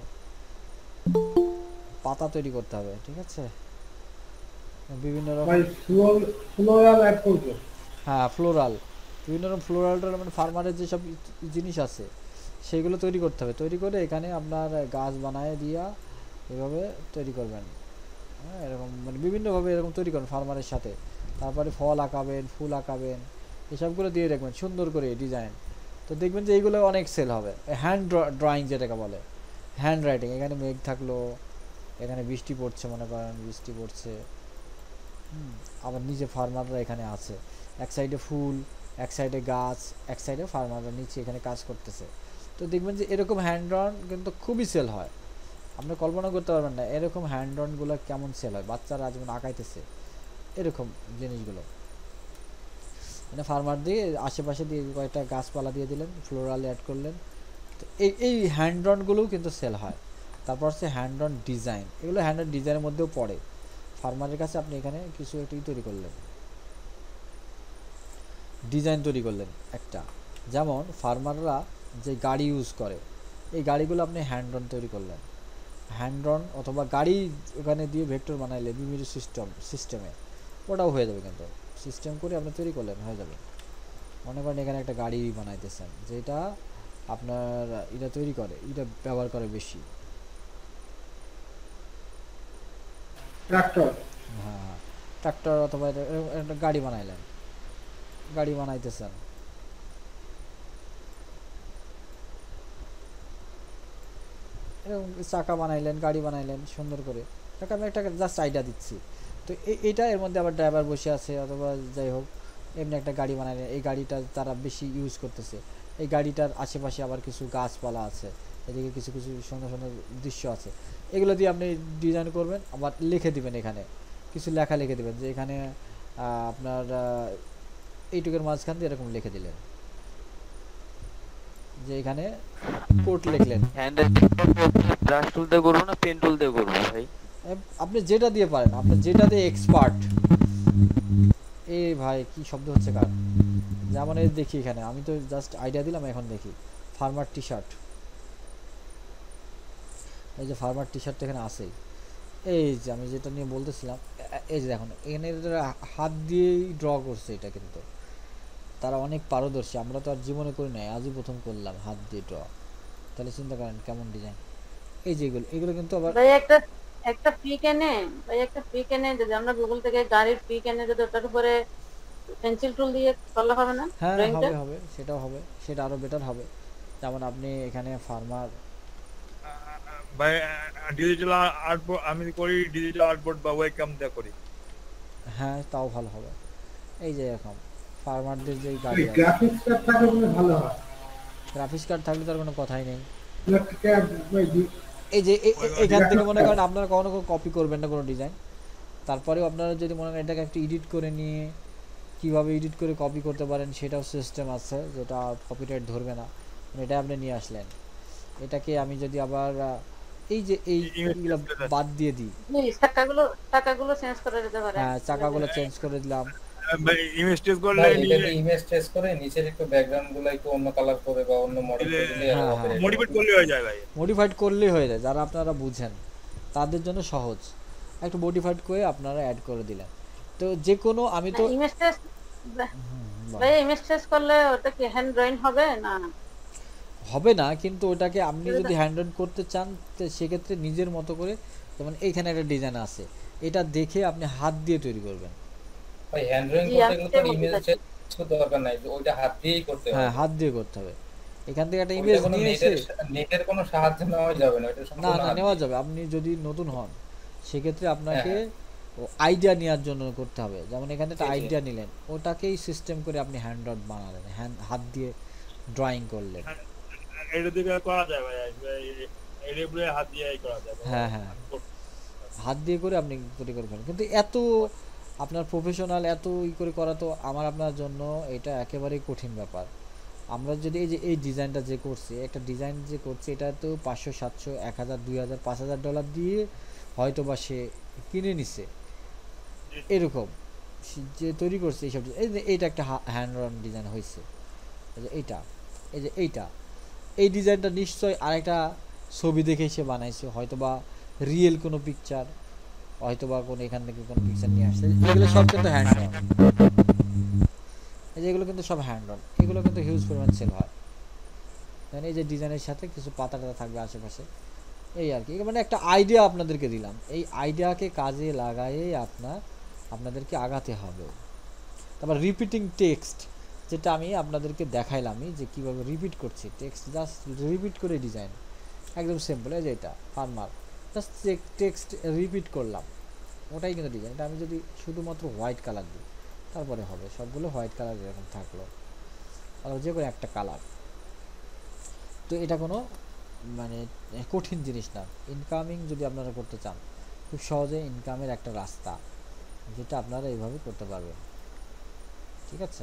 পাতা তৈরি করতে হবে, ঠিক আছে? বিভিন্ন রকম ফ্লোরাল অ্যাড করবে, হ্যাঁ ফ্লোরাল, বিভিন্ন রকম ফ্লোরাল মানে ফার্মারের যেসব জিনিস আছে সেগুলো তৈরি করতে হবে। তৈরি করে এখানে আপনার গাছ বানায় দিয়া এভাবে তৈরি করবেন, হ্যাঁ এরকম মানে বিভিন্নভাবে এরকম তৈরি করবেন ফার্মারের সাথে। তারপরে ফল আঁকাবেন, ফুল আঁকাবেন, এসবগুলো দিয়ে রাখবেন সুন্দর করে ডিজাইন। তো দেখবেন যে এইগুলো অনেক সেল হবে। হ্যান্ড ড্রয়িং যেটাকে বলে, হ্যান্ড রাইটিং। এখানে মেঘ থাকলো, এখানে বৃষ্টি পড়ছে, মনে করেন বৃষ্টি পড়ছে, হুম আবার নিচে ফার্মাররা এখানে আছে, এক সাইডে ফুল, এক সাইডে গাছ, এক সাইডে ফার্মাররা নিচে এখানে কাজ করতেছে। তো দেখবেন যে এরকম হ্যান্ড ড্রন কিন্তু খুবই সেল হয়, আপনি কল্পনা করতে পারবেন না এরকম হ্যান্ড ড্রনগুলো কেমন সেল হয়। বাচ্চারা যেমন আঁকাইতেছে এরকম জিনিসগুলো, মানে ফার্মার দিয়ে আশেপাশে দিয়ে কয়েকটা গাছপালা দিয়ে দিলেন, ফ্লোরাল অ্যাড করলেন, তো এই এই হ্যান্ড ড্রনগুলোও কিন্তু সেল হয়। তারপর হচ্ছে হ্যান্ড ড্রন ডিজাইন, এগুলো হ্যান্ড ড্রন ডিজাইনের মধ্যেও পড়ে। ফার্মারের কাছে আপনি এখানে কিছু একটি তৈরি করলেন, ডিজাইন তৈরি করলেন একটা, যেমন ফার্মাররা যে গাড়ি ইউজ করে এই গাড়িগুলো আপনি হ্যান্ড ড্রন তৈরি করলেন, হ্যান্ড ড্রন অথবা গাড়ি ওখানে দিয়ে ভেক্টর বানাইলে বিভিন্ন সিস্টেম সিস্টেমে ওটাও হয়ে যাবে, কিন্তু সিস্টেম করে আপনি তৈরি করলেন হয়ে যাবে। মনে করেন এখানে একটা গাড়ি বানাইতেছেন যেটা আপনার এটা তৈরি করে, এটা ব্যবহার করে বেশি, ট্রাক্টর, হ্যাঁ ট্রাক্টর অথবা একটা গাড়ি বানাইলেন, গাড়ি বানাইতেছেন, এরকম চাকা বানাইলেন, গাড়ি বানাইলেন সুন্দর করে। তাকে আমি একটা জাস্ট আইডিয়া দিচ্ছি। তো এইটা এর মধ্যে আবার ড্রাইভার বসে আছে অথবা যাই হোক, এমনি একটা গাড়ি বানাইলেন, এই গাড়িটা তারা বেশি ইউজ করতেছে, এই গাড়িটার আশেপাশে আবার কিছু গাছপালা আছে, এদিকে কিছু কিছু সুন্দর সুন্দর দৃশ্য আছে, এগুলো দিয়ে আপনি ডিজাইন করবেন। আবার লিখে দিবেন, এখানে কিছু লেখা লিখে দিবেন যে এখানে আপনার এইটুকের মাঝখান দিয়ে এরকম লিখে দিলেন যে এখানে কোড লিখলেন। হ্যান্ড ব্রাশ টুল দিয়ে করব না পেন টুল দিয়ে করব ভাই? আপনি যেটা দিয়ে পারেন, আপনি যেটা দিয়ে এক্সপার্ট। এই ভাই কি শব্দ হচ্ছে কার? যেমন এই দেখি এখানে, আমি তো জাস্ট আইডিয়া দিলাম, এখন দেখি ফার্মার টি শার্ট, এই যে ফার্মার টি শার্ট এখানে আছে, এই যে আমি যেটা নিয়ে বলতেছিলাম, এই যে দেখুন এখানে হাত দিয়েই ড্র করছে, এটা কিন্তু তারা অনেক পারদর্শী, আমরা তো আর জীবনে করি নাই, আজই প্রথম করলাম হাত দিয়ে ড্র। তাহলে চিন্তা করেন কেমন ডিজাইন। এই যে এগুলো এগুলো কিন্তু আবার ভাই একটা একটা পিক এনে ভাই একটা পিক এনে যদি আমরা গুগল থেকে গাড়ির পিক এনে যদি ওটার উপরে পেন্সিল টুল দিয়ে করলে হবে না? হ্যাঁ হবে হবে, সেটাও হবে, সেটা আরো বেটার হবে। যেমন আপনি এখানে ফার্মার ভাই ডিজিটাল আর্টবোর্ড আমি করি, ডিজিটাল আর্টবোর্ড বা ওয়েবক্যাম দিয়ে করি। হ্যাঁ তাও ভালো হবে। এই যে এরকম ফার্মারদের যে গাড়ি আছে, গ্রাফিক্স কার্ড থাকলে ভালো হয়। গ্রাফিক্স কার্ড থাকলে তার কোনো কথাই নেই। এই যে এখান থেকে মনে করেন আপনারা কখনো কপি করবেন না কোনো ডিজাইন, তারপরেও আপনারা যদি মনে করেন এটাকে একটু এডিট করে নিয়ে কীভাবে এডিট করে কপি করতে পারেন সেটাও সিস্টেম আছে, যেটা কপিরাইট ধরবে না, এটা আপনি নিয়ে আসলেন। এটাকে আমি যদি আবার এই যে এইগুলো বাদ দিয়ে দিই, চাকাগুলো চাকাগুলো চেঞ্জ করে দিতে পারেন। হ্যাঁ চাকাগুলো চেঞ্জ করে দিলাম, ইমেজ টেস্ট করলে এটাকে ইমেজ টেস্ট করে নিচের একটু ব্যাকগ্রাউন্ড গুলো একটু অন্য কালার করে বা অন্য মডেল করে দিলে মডিফাইড করলে হয়ে যায় ভাই। মডিফাইড করলেই হয়ে যায়, যারা আপনারা বুঝেন তাদের জন্য সহজ। একটু মডিফাইড করে আপনারা অ্যাড করে দিলেন। তো যে কোনো আমি তো ইমেজ টেস্ট ভাই ইমেজ টেস্ট করলে ওটা কি হ্যান্ড ড্রয়িং হবে না? হবে না, কিন্তু ওটাকে আপনি যদি হ্যান্ড ড্রয়িং করতে চান তো সেক্ষেত্রে নিজের মতো করে, যেমন এইখানে একটা ডিজাইন আছে, এটা দেখে আপনি হাত দিয়ে তৈরি করবেন। ভাই হ্যান্ড ড্রয়িং করতে গেলে তো ইমেজ টেস্ট দরকার নাই, ওইটা হাত দিয়েই করতে হবে। হ্যাঁ হাত দিয়ে করতে হবে। এখান থেকে একটা ইমেজ নিয়ে এসে নেটের কোনো সাহায্য নেওয়া যাবে না, এটা সম্পূর্ণ না না নেওয়া যাবে। আপনি যদি নতুন হন সেক্ষেত্রে আপনাকে আইডিয়া নেওয়ার জন্য করতে হবে। যেমন এখানে একটা আইডিয়া নিলেন, ওটাকেই সিস্টেম করে আপনি হ্যান্ড ডট বানালেন, হ্যান্ড হাত দিয়ে ড্রয়িং করলেন। এটা দিয়ে করা যায় ভাই, এটা পুরো হাত দিয়েই করা যায়। হ্যাঁ হ্যাঁ হাত দিয়ে করে আপনি তৈরি করবেন, কিন্তু এত আপনার প্রফেশনাল এত ই করে করা তো আমার আপনার জন্য এটা একেবারেই কঠিন ব্যাপার। আমরা যদি এই যে এই ডিজাইনটা যে করছি, একটা ডিজাইন যে করছি, এটা তো পাঁচশো সাতশো এক হাজার দুই হাজার পাঁচ হাজার ডলার দিয়ে হয়তো বা সে কিনে নিছে, এরকম যে তৈরি করছে এইসব, এই যে এইটা একটা হ্যান্ড রান ডিজাইন হয়েছে, এই যে এইটা, এই যে এইটা, এই ডিজাইনটা নিশ্চয় আরেকটা ছবি দেখে সে বানাইছে, হয়তো বা রিয়েল কোনো পিকচার, হয়তো বা কোনো এখান থেকে কোনো পিকচার নিয়ে আসছে, এগুলো সব কিন্তু হ্যান্ড রান, এই যে এগুলো কিন্তু সব হ্যান্ড রান, এগুলো কিন্তু হিউজ পরিমাণ সেল হয়। মানে এই যে ডিজাইনের সাথে কিছু পাতা টাতা থাকবে আশেপাশে, এই আর কি, মানে একটা আইডিয়া আপনাদেরকে দিলাম, এই আইডিয়াকে কাজে লাগায়েই আপনার আপনাদেরকে আগাতে হবে। তারপর রিপিটিং টেক্সট, যেটা আমি আপনাদেরকে দেখাইলামই যে কীভাবে রিপিট করছি টেক্সট, জাস্ট রিপিট করে ডিজাইন, একদম সিম্পল। এই যে এটা ফার্মার, জাস্ট টেক্সট রিপিট করলাম, ওটাই কিন্তু ডিজাইন। এটা আমি যদি শুধুমাত্র হোয়াইট কালার দিই তারপরে হবে, সবগুলো হোয়াইট কালার এরকম থাকলো, আর যে কোনো একটা কালার। তো এটা কোনো মানে কঠিন জিনিস না। ইনকামিং যদি আপনারা করতে চান, খুব সহজে ইনকামের একটা রাস্তা, যেটা আপনারা এইভাবে করতে পারবেন, ঠিক আছে।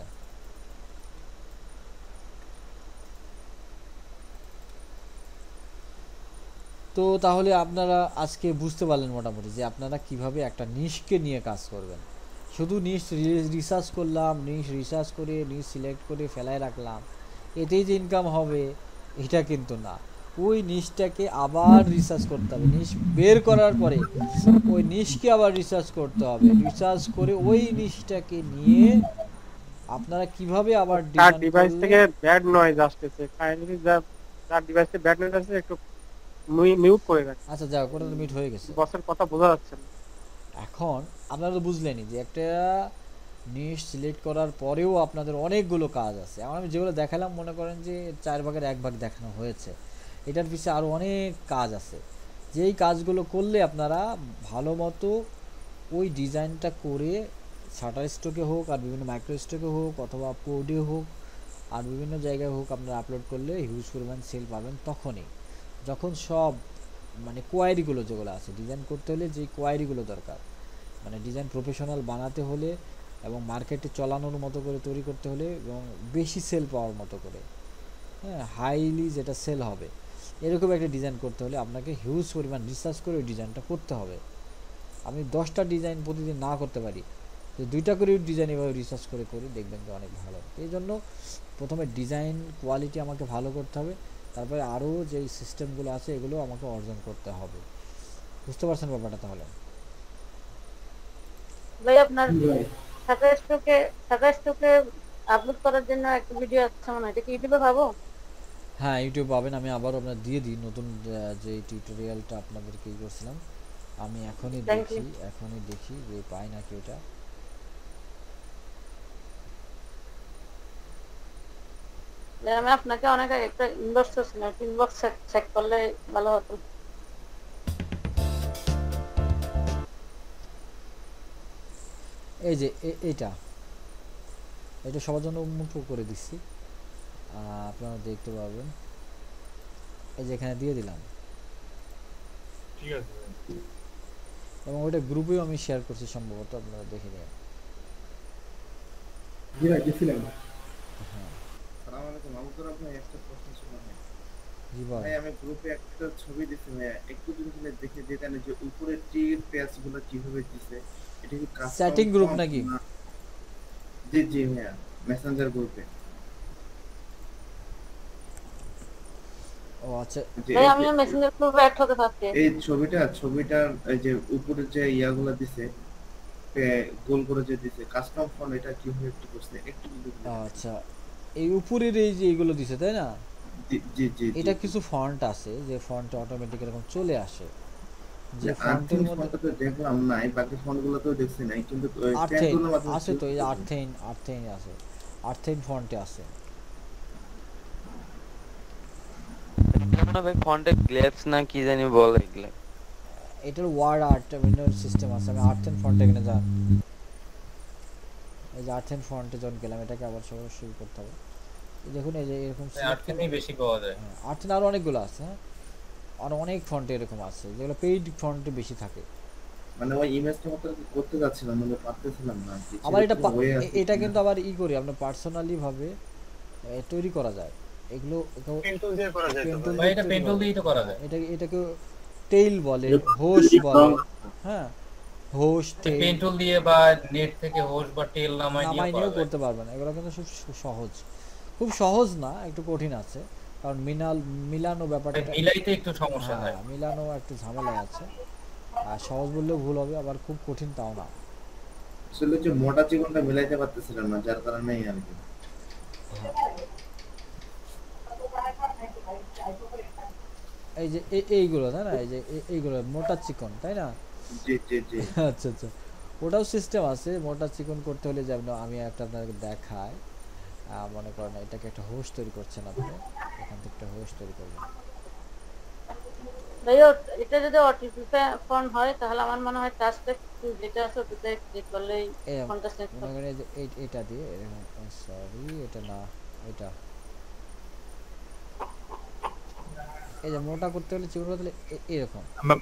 তো তাহলে আপনারা আজকে বুঝতে পারলেন মোটামুটি যে আপনারা কিভাবে একটা নিশকে নিয়ে কাজ করবেন। শুধু নিশ রিসার্চ করলাম, নিশ রিসার্চ করে নিশ সিলেক্ট করে ফেলায় রাখলাম, এতেই যে ইনকাম হবে এটা কিন্তু না। ওই নিশটাকে আবার রিসার্চ করতে হবে, নিশ বের করার পরে ওই নিশকে আবার রিসার্চ করতে হবে, রিসার্চ করে ওই নিশটাকে নিয়ে আপনারা কিভাবে আবার ডিভাইস থেকে ব্যাড নয়েজ আসতেছে, কাইন্ডলি যার ডিভাইসে ব্যাড নয়েজ আসছে একটু মিউট করে রাখ। আচ্ছা যাও, কোনটা মিউট হয়ে গেছে, বসের কথা বোঝা যাচ্ছে না। এখন আপনারা তো বুঝলেনই যে একটা নিশ সিলেক্ট করার পরেও আপনাদের অনেকগুলো কাজ আছে। এখন আমি যেগুলো দেখালাম মনে করেন যে চার ভাগের এক ভাগ দেখানো হয়েছে, এটার পিছনে আরও অনেক কাজ আছে, যেই কাজগুলো করলে আপনারা ভালো মতো ওই ডিজাইনটা করে শাটার স্টকে হোক আর বিভিন্ন মাইক্রো স্টকে হোক অথবা পোর্ডে হোক আর বিভিন্ন জায়গায় হোক আপনারা আপলোড করলে হিউজ পরিমাণ সেল পাবেন তখনই, যখন সব মানে কোয়ারিগুলো যেগুলো আছে ডিজাইন করতে হলে যে কোয়ারিগুলো দরকার, মানে ডিজাইন প্রফেশনাল বানাতে হলে এবং মার্কেটে চলানোর মতো করে তৈরি করতে হলে এবং বেশি সেল পাওয়ার মতো করে, হ্যাঁ হাইলি যেটা সেল হবে এরকম একটা ডিজাইন করতে হলে আপনাকে হিউজ পরিমাণ রিসার্চ করে ওই ডিজাইনটা করতে হবে। আমি দশটা ডিজাইন প্রতিদিন না করতে পারি, তো দুইটা করে ডিজাইন এভাবে রিসার্চ করে করি, দেখবেন যে অনেক ভালো। এই জন্য প্রথমে ডিজাইন কোয়ালিটি আমাকে ভালো করতে হবে, তারপরে আরও যেই সিস্টেমগুলো আছে এগুলো আমাকে অর্জন করতে হবে। বুঝতে পারছেন ব্যাপারটা? তাহলে ভাই আপনার শাটার স্টকে শাটার স্টকে আপলোড করার জন্য একটা ভিডিও আছে মনে হয়, এটা কি ইউটিউবে পাবো? হ্যাঁ ইউটিউব পাবেন, আমি আবারও আপনার দিয়ে দিই নতুন যে টিউটোরিয়ালটা আপনাদেরকে ই করছিলাম, আমি এখনই দেখি এখনই দেখি যে পাই নাকি ওটা। আমি আপনাকে অনেক একটা ইনবক্স করছিলাম, ইনবক্স চেক করলে ভালো হতো। এই যে এইটা এটা সবার জন্য উন্মুক্ত করে দিচ্ছি, আপনারা দেখতে পাবেন। এই যে এখানে দিয়ে দিলাম, ঠিক আছে, এবং ওটা গ্রুপেও আমি শেয়ার করছি সম্ভবত, আপনারা দেখে নিন। জি ভাই গেছিলাম। হ্যাঁ আসসালামু আলাইকুম। আবুদুর আপনার একটা প্রশ্ন ছিল ভাই। জি ভাই। ভাই আমি গ্রুপে একটা ছবি দিছি ভাই, একটু দিন ধরে দেখে যেখানে যে উপরে টির পেজগুলো কিভাবে দিছে, এটা কি কাস্টম সেটিং গ্রুপ নাকি? জি জি ভাই, মেসেঞ্জার গ্রুপে। ও আচ্ছা ভাই আমি মেসেঞ্জার গ্রুপে অ্যাড হতে পারছি। এই ছবিটা ছবিটার এই যে উপরে যে ইয়াগুলো দিছে গোল করে যে দিছে কাস্টম ফন্ট, এটা কিভাবে একটু করছে একটু যদি। আচ্ছা এই উপরের এই যে এগুলো দিছে তাই না? জি জি জি, এটা কিছু ফন্ট আছে যে ফন্ট অটোমেটিক এরকম চলে আসে, যে ফন্টের মধ্যে তো দেখলাম নাই, বাকি ফন্টগুলো তো দেখছি নাই, কিন্তু আর্থেইন আছে তো, এই আর্থেইন আর্থেইন আছে, আর্থেইন ফন্টে আছে। না ভাই ফন্টে গ্লেপস না কি জানি বলে এগুলা, এটার ওয়ার্ড আর্ট উইন্ডোর সিস্টেম আছে। আমি আর্থেইন ফন্টে এখানে যা এই যে আর্থেইন ফন্টে যখন গেলাম এটাকে আবার শুরু করতে হবে। দেখুন এই যে এরকম আর্থেইনই বেশি পাওয়া যায়, আর্থেইন আরো অনেকগুলো আছে, হ্যাঁ আর অনেক ফন্টে এরকম আছে যেগুলো পেইড ফন্টে বেশি থাকে। মানে ওই ইমেজটা মত করতে যাচ্ছিলাম মানে পারতেছিলাম না। আবার এটা এটা কিন্তু আবার ই করি আমরা পার্সোনালি ভাবে তৈরি করা যায়, এগুলো পেন টুল দিয়ে করা যায় তো ভাই, এটা পেন টুল দিয়েই তো করা যায়। এটা এটাকে টেইল বলে, হোস বলে, হ্যাঁ হোস টেল পেন টুল দিয়ে বা নেট থেকে হোস বা টেল নামাই দিয়ে নামাই নিয়েও করতে পারবেন। এগুলো কিন্তু খুব সহজ, খুব সহজ না, একটু কঠিন আছে, কারণ মিনাল মিলানো ব্যাপারটা মিলাইতে একটু সমস্যা হয়, মিলানো একটু ঝামেলা আছে। আর সহজ বললেও ভুল হবে, আবার খুব কঠিন তাও না। আসলে যে মোটা চিকনটা মিলাইতে পারতেছিলাম না, যার কারণেই আর কি। এই যে এইগুলো তাই না, এই যে এইগুলো মোটা চিকন তাই না? জি জি জি। আচ্ছা আচ্ছা, ওটাও সিস্টেম আছে মোটা চিকন করতে হলে। যেমন আমি একটা আপনাকে দেখাই, মনে করেন এটাকে একটা হোস তৈরি করছেন আপনি, এখান থেকে একটা হোস তৈরি করবেন। ভাইয়া এটা যদি ওটিপি ফন্ট হয় তাহলে আমার মনে হয় টাস্কটা যেটা আছে ওটাতে ক্লিক করলেই ফন্টটা সেট হবে। মনে করেন যে এইটা দিয়ে এরকম, সরি এটা না, এটা এই যে মোটা করতে হলে চিকন করতে হলে এরকম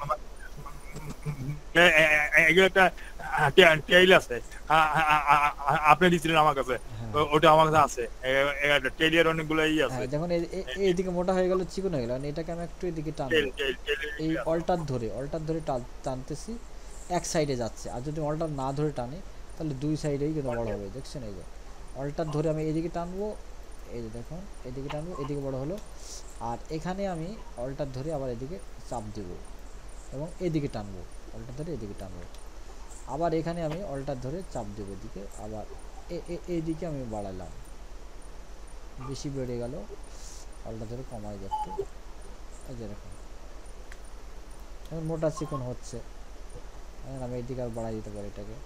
এগুলো একটা টেইল আছে আপনি দিছিলেন আমার কাছে, ওটা আমার কাছে আছে, টেইলের অনেকগুলোই আছে। যখন এইদিকে মোটা হয়ে গেল চিকন হয়ে গেল, এটাকে আমি একটু এদিকে টানবো, এই অল্টার ধরে অল্টার ধরে টানতেছি, এক সাইডে যাচ্ছে। আর যদি অল্টার না ধরে টানে তাহলে দুই সাইডেই কিন্তু বড় হবে, দেখছেন? এই যে অল্টার ধরে আমি এদিকে টানবো, এই যে দেখুন এদিকে টানবো, এদিকে বড় হলো। আর এখানে আমি অল্টার ধরে আবার এদিকে চাপ দেব এবং এদিকে টানবো, অল্টার ধরে এদিকে টানবো। আবার এখানে আমি অল্টার ধরে চাপ দেবো এদিকে, আবার এইদিকে আমি বাড়ালাম, বেশি বেড়ে গেল, অল্টার ধরে কমাই যাচ্ছে, এই যেরকম এখন মোটা চিকন হচ্ছে। আমি এইদিকে আর বাড়াই দিতে পারি এটাকে।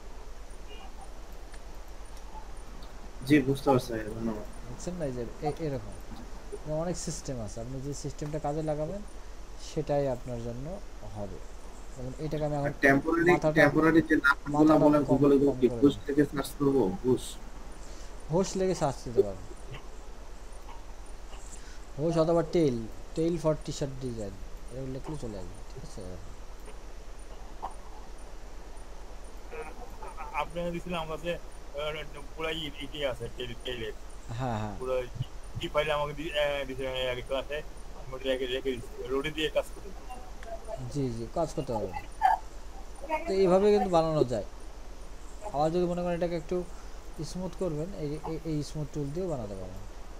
জি বুঝতে পারছি, ধন্যবাদ। বুঝছেন না? এই যে এরকম অনেক সিস্টেম আছে, আপনি যে সিস্টেমটা কাজে লাগাবেন সেটাই আপনার জন্য হবে। যেমন এটাকে আমি এখন টেম্পোরারি টেম্পোরারি যে নামগুলো বলেন গুগলে কি হোস থেকে সার্চ করব, হোস হোস লেগে সার্চ দিতে পারবেন, হোস অথবা tail tail for T shirt design এগুলো লিখলে চলে আসবে। ঠিক আছে, আপনি দিছিলেন আমার কাছে পুরো ইটি আছে টেইল টেইলের। হ্যাঁ হ্যাঁ, পুরো কি ফাইল আমাকে দিছিলেন আগে ক্লাসে, আমি রেখে রেখে দিছি, রোডে দিয়ে কাজ করি। জি জি, কাজ করতে হবে। তো এইভাবে কিন্তু বানানো যায়। আবার যদি মনে করেন এটাকে একটু স্মুথ করবেন, এই এই স্মুথ টুল দিয়েও বানাতে পারেন।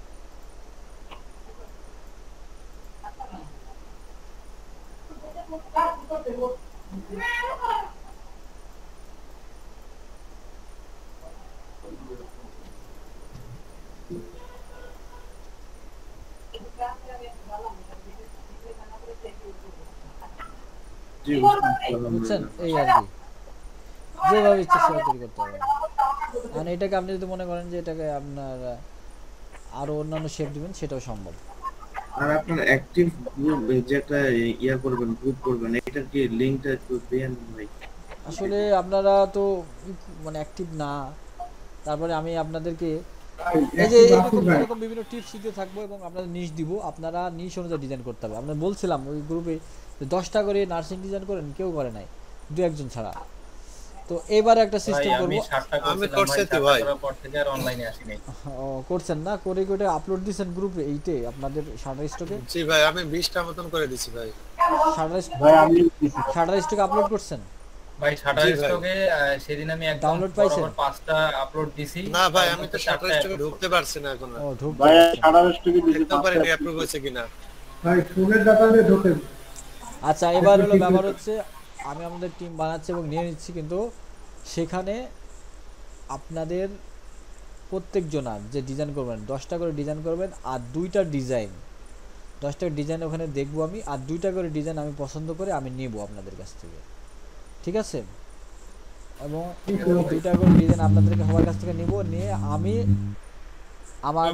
বুঝছেন? এই আর কি, যেভাবে ইচ্ছে সেভাবে তৈরি করতে হবে। আর এটাকে আপনি যদি মনে করেন যে এটাকে আপনার আরো অন্যান্য শেপ দিবেন, সেটাও সম্ভব। আর আপনার অ্যাক্টিভ গ্রুপ যেটা ইয়া করবেন, গ্রুপ করবেন, এটার কি লিংকটা একটু দেন ভাই। আসলে আপনারা তো মানে অ্যাক্টিভ না, তারপরে আমি আপনাদেরকে এই যে এরকম বিভিন্ন টিপস দিতে থাকবো এবং আপনাদের নিশ দিব, আপনারা নিশ অনুযায়ী ডিজাইন করতে হবে। আমরা বলছিলাম ওই গ্রুপে দশটা করে নার্সিং ডিজাইন করেন, কেউ করে নাই, দু একজন ছাড়া। তো এবারে একটা সিস্টেম করব, আমি করছি তো ভাই, পর থেকে আর অনলাইনে আসি নাই। ও করছেন না, করে করে আপলোড দিবেন গ্রুপে এইতে আপনাদের শাটার স্টকে। জি ভাই, আমি বিশটা মতন করে দিছি ভাই। শাটার ভাই আমি শাটার স্টকে আপলোড করছেন ভাই? শাটার স্টকে সেদিন আমি একদম ডাউনলোড পাইছেন, পাঁচটা আপলোড দিছি। না ভাই, আমি তো শাটার স্টকে ঢুকতে পারছি না এখনো। ও ঢুক ভাই, শাটার স্টকে দিতে পারি না, অ্যাপ্রুভ হয়েছে কিনা ভাই, ফোনের ডাটা দিয়ে ঢোকেন। আচ্ছা, এবার হলো ব্যাপার হচ্ছে আমি আমাদের টিম বানাচ্ছি এবং নিয়ে নিচ্ছি, কিন্তু সেখানে আপনাদের প্রত্যেকজনার যে ডিজাইন করবেন দশটা করে ডিজাইন করবেন, আর দুইটা ডিজাইন দশটা ডিজাইন ওখানে দেখবো আমি, আর দুইটা করে ডিজাইন আমি পছন্দ করে আমি নেব আপনাদের কাছ থেকে। ঠিক আছে, এবং দুইটা করে ডিজাইন আপনাদেরকে সবার কাছ থেকে নিব, নিয়ে আমি আমার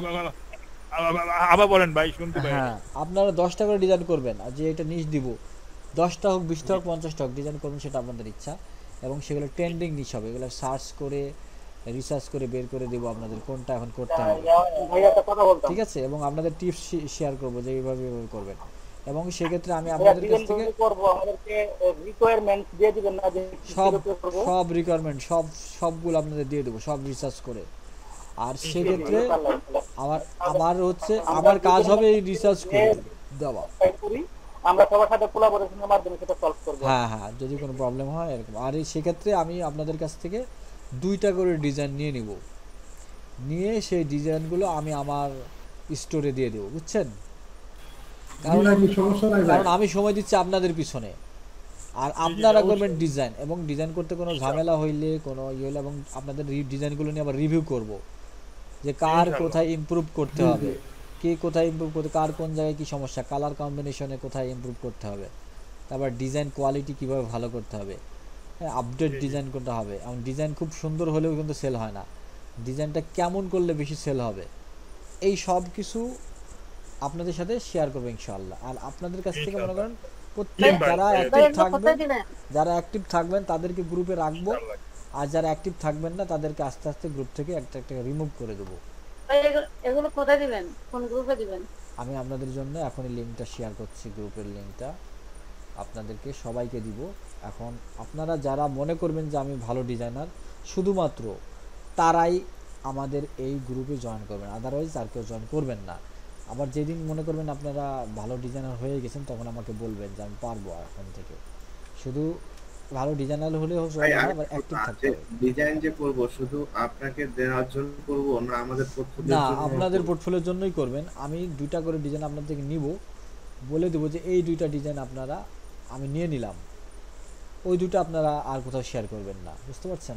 আবার বলেন ভাই, শুনতে পাই। হ্যাঁ, আপনারা দশটা করে ডিজাইন করবেন, আর যে এটা নিশ দিব, দশটা হোক বিশটা হোক পঞ্চাশটা হোক ডিজাইন করবেন, সেটা আপনাদের ইচ্ছা। এবং সেগুলো ট্রেন্ডিং নিশ হবে, এগুলো সার্চ করে রিসার্চ করে বের করে দেবো আপনাদের কোনটা এখন করতে হবে। ঠিক আছে, এবং আপনাদের টিপস শেয়ার করবো যে এইভাবে এইভাবে করবেন। এবং সেক্ষেত্রে আমি আপনাদের কাছ থেকে সব সব রিকোয়ারমেন্ট সব সবগুলো আপনাদের দিয়ে দেবো, সব রিসার্চ করে। আর সেক্ষেত্রে আমার আমার হচ্ছে আমার কাজ হবে এই রিসার্চ করে দেওয়া। আমরা সবার সাথে কোলাবোরেশনের মাধ্যমে সেটা সলভ করব। হ্যাঁ হ্যাঁ যদি কোনো প্রবলেম হয় এরকম। আর এই সেক্ষেত্রে আমি আপনাদের কাছ থেকে দুইটা করে ডিজাইন নিয়ে নিব, নিয়ে সেই ডিজাইনগুলো আমি আমার স্টোরে দিয়ে দেবো, বুঝছেন? কারণ কারণ আমি সময় দিচ্ছি আপনাদের পিছনে, আর আপনারা করবেন ডিজাইন, এবং ডিজাইন করতে কোনো ঝামেলা হইলে কোনো ইয়ে হলে এবং আপনাদের ডিজাইনগুলো নিয়ে আবার রিভিউ করব যে কার কোথায় ইমপ্রুভ করতে হবে, কে কোথায় ইমপ্রুভ করতে, কার কোন জায়গায় কী সমস্যা, কালার কম্বিনেশনে কোথায় ইমপ্রুভ করতে হবে, তারপর ডিজাইন কোয়ালিটি কীভাবে ভালো করতে হবে, হ্যাঁ আপডেট ডিজাইন করতে হবে। এবং ডিজাইন খুব সুন্দর হলেও কিন্তু সেল হয় না, ডিজাইনটা কেমন করলে বেশি সেল হবে, এই সব কিছু আপনাদের সাথে শেয়ার করবো ইনশাআল্লাহ। আর আপনাদের কাছ থেকে মনে করেন প্রত্যেক যারা অ্যাক্টিভ থাকবেন যারা অ্যাক্টিভ থাকবেন তাদেরকে গ্রুপে রাখবো, আর যারা অ্যাক্টিভ থাকবেন না তাদেরকে আস্তে আস্তে গ্রুপ থেকে একটা একটা রিমুভ করে দেবো। এগুলো কোথায় দিবেন, কোন গ্রুপে দিবেন? আমি আপনাদের জন্য এখনই লিংকটা শেয়ার করছি, গ্রুপের লিংকটা আপনাদেরকে সবাইকে দিব। এখন আপনারা যারা মনে করবেন যে আমি ভালো ডিজাইনার, শুধুমাত্র তারাই আমাদের এই গ্রুপে জয়েন করবেন, আদারওয়াইজ আর কেউ জয়েন করবেন না। আবার যেদিন মনে করবেন আপনারা ভালো ডিজাইনার হয়ে গেছেন তখন আমাকে বলবেন যে আমি পারবো এখন থেকে। শুধু ভালো ডিজাইনার হলে হবে না, আবার অ্যাক্টিভ থাকতে হবে। ডিজাইন যে করব শুধু আপনাকে দেওয়ার জন্য করব না, আমাদের পোর্টফোলিওর না, জন্য? আপনাদের পোর্টফোলিওর জন্যই করবেন। আমি দুইটা করে ডিজাইন আপনাদের থেকে নিব, বলে দেবো যে এই দুইটা ডিজাইন আপনারা আমি নিয়ে নিলাম, ওই দুটো আপনারা আর কোথাও শেয়ার করবেন না, বুঝতে পারছেন?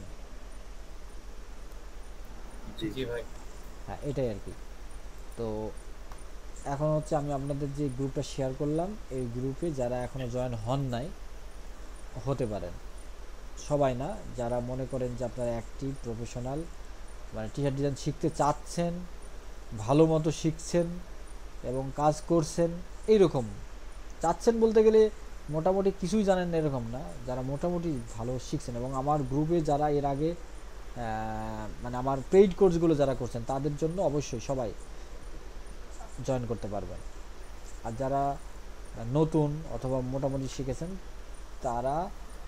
জি জি ভাই, হ্যাঁ এটাই আর কি। তো এখন হচ্ছে আমি আপনাদের যে গ্রুপটা শেয়ার করলাম, এই গ্রুপে যারা এখনো জয়েন হন নাই হতে পারেন, সবাই না, যারা মনে করেন যে আপনারা অ্যাক্টিভ প্রফেশনাল মানে টি শার্ট ডিজাইন শিখতে চাচ্ছেন, ভালো মতো শিখছেন এবং কাজ করছেন, এইরকম চাচ্ছেন বলতে গেলে মোটামুটি কিছুই জানেন না এরকম না, যারা মোটামুটি ভালো শিখছেন এবং আমার গ্রুপে যারা এর আগে মানে আমার পেইড কোর্সগুলো যারা করছেন তাদের জন্য অবশ্যই সবাই জয়েন করতে পারবেন। আর যারা নতুন অথবা মোটামুটি শিখেছেন তারা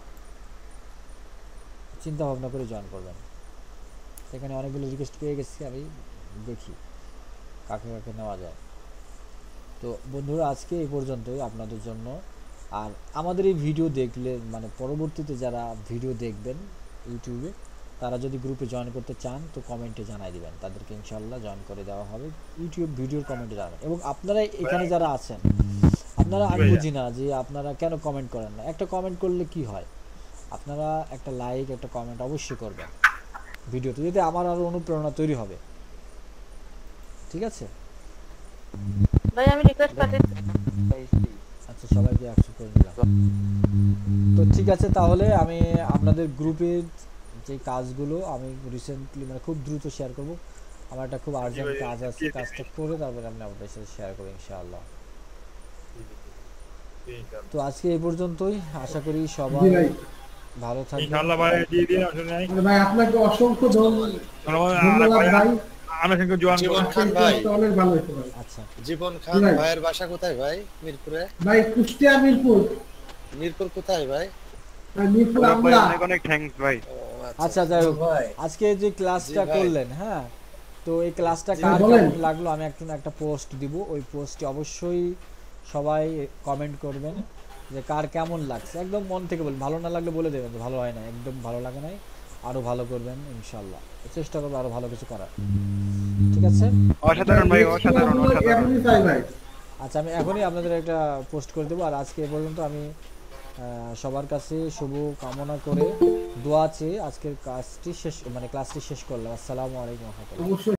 চিন্তা ভাবনা করে জয়েন করবেন। সেখানে অনেকগুলো রিকোয়েস্ট পেয়ে গেছি, আমি দেখি কাকে কাকে নেওয়া যায়। তো বন্ধুরা আজকে এই পর্যন্তই আপনাদের জন্য। আর আমাদের এই ভিডিও দেখলে মানে পরবর্তীতে যারা ভিডিও দেখবেন ইউটিউবে তারা যদি গ্রুপে জয়েন করতে চান তো কমেন্টে জানাই দিবেন, তাদেরকে ইনশাআল্লাহ জয়েন করে দেওয়া হবে। ইউটিউব ভিডিওর কমেন্টে জানাবেন। এবং আপনারা এখানে যারা আছেন আপনারা, আমি বুঝি না যে আপনারা কেন কমেন্ট করেন না। একটা কমেন্ট করলে কি হয়, আপনারা একটা লাইক একটা কমেন্ট অবশ্যই করবেন ভিডিওতে, যাতে আমার আরো অনুপ্রেরণা তৈরি হবে। ঠিক আছে ভাই, আমি রিকোয়েস্ট পাঠাচ্ছি। আচ্ছা, সবাইকে অ্যাকসেপ্ট করে নিলাম। তো ঠিক আছে, তাহলে আমি আপনাদের গ্রুপের যে কাজগুলো আমি রিসেন্টলি মানে খুব দ্রুত শেয়ার করব। আমার একটা খুব আর্জেন্ট কাজ আছে, কাজটা করে তারপরে আমি আপনাদের সাথে শেয়ার করব ইনশাআল্লাহ। তো আজকে এই পর্যন্তই, আশা করি সবাই ভালো থাকবেন ইনশাআল্লাহ। ভাই দিয়ে দিন, আসলে নাই ভাই আপনাকে অসংখ্য ধন্যবাদ ভাই। আমার সঙ্গে জয়েন জীবন খান ভাই অনেক ভালো হয়েছে ভাই। আচ্ছা, জীবন খান ভাইয়ের বাসা কোথায় ভাই? মিরপুরে ভাই, কুষ্টিয়া মিরপুর। মিরপুর কোথায় ভাই? মিরপুর আমলা। অনেক অনেক থ্যাঙ্কস ভাই। আচ্ছা যাই হোক, আজকে যে ক্লাসটা করলেন, হ্যাঁ, তো এই ক্লাসটা কার কেমন লাগলো আমি একটু একটা পোস্ট দিব, ওই পোস্টে অবশ্যই সবাই কমেন্ট করবেন যে কার কেমন লাগছে, একদম মন থেকে বলবেন। ভালো না লাগলে বলে দেবেন ভালো হয় না, একদম ভালো লাগে নাই, আরো ভালো করবেন ইনশাআল্লাহ, চেষ্টা করবো আরো ভালো কিছু করার। ঠিক আছে, অসাধারণ ভাই, অসাধারণ অসাধারণ। আচ্ছা, আমি এখনই আপনাদের একটা পোস্ট করে দেবো। আর আজকে এ পর্যন্ত আমি সবার কাছে শুভ কামনা করে দোয়া চেয়ে আজকের কাজটি শেষ মানে ক্লাসটি শেষ করলাম। আসসালামু আলাইকুম ওয়া রাহমাতুল্লাহ।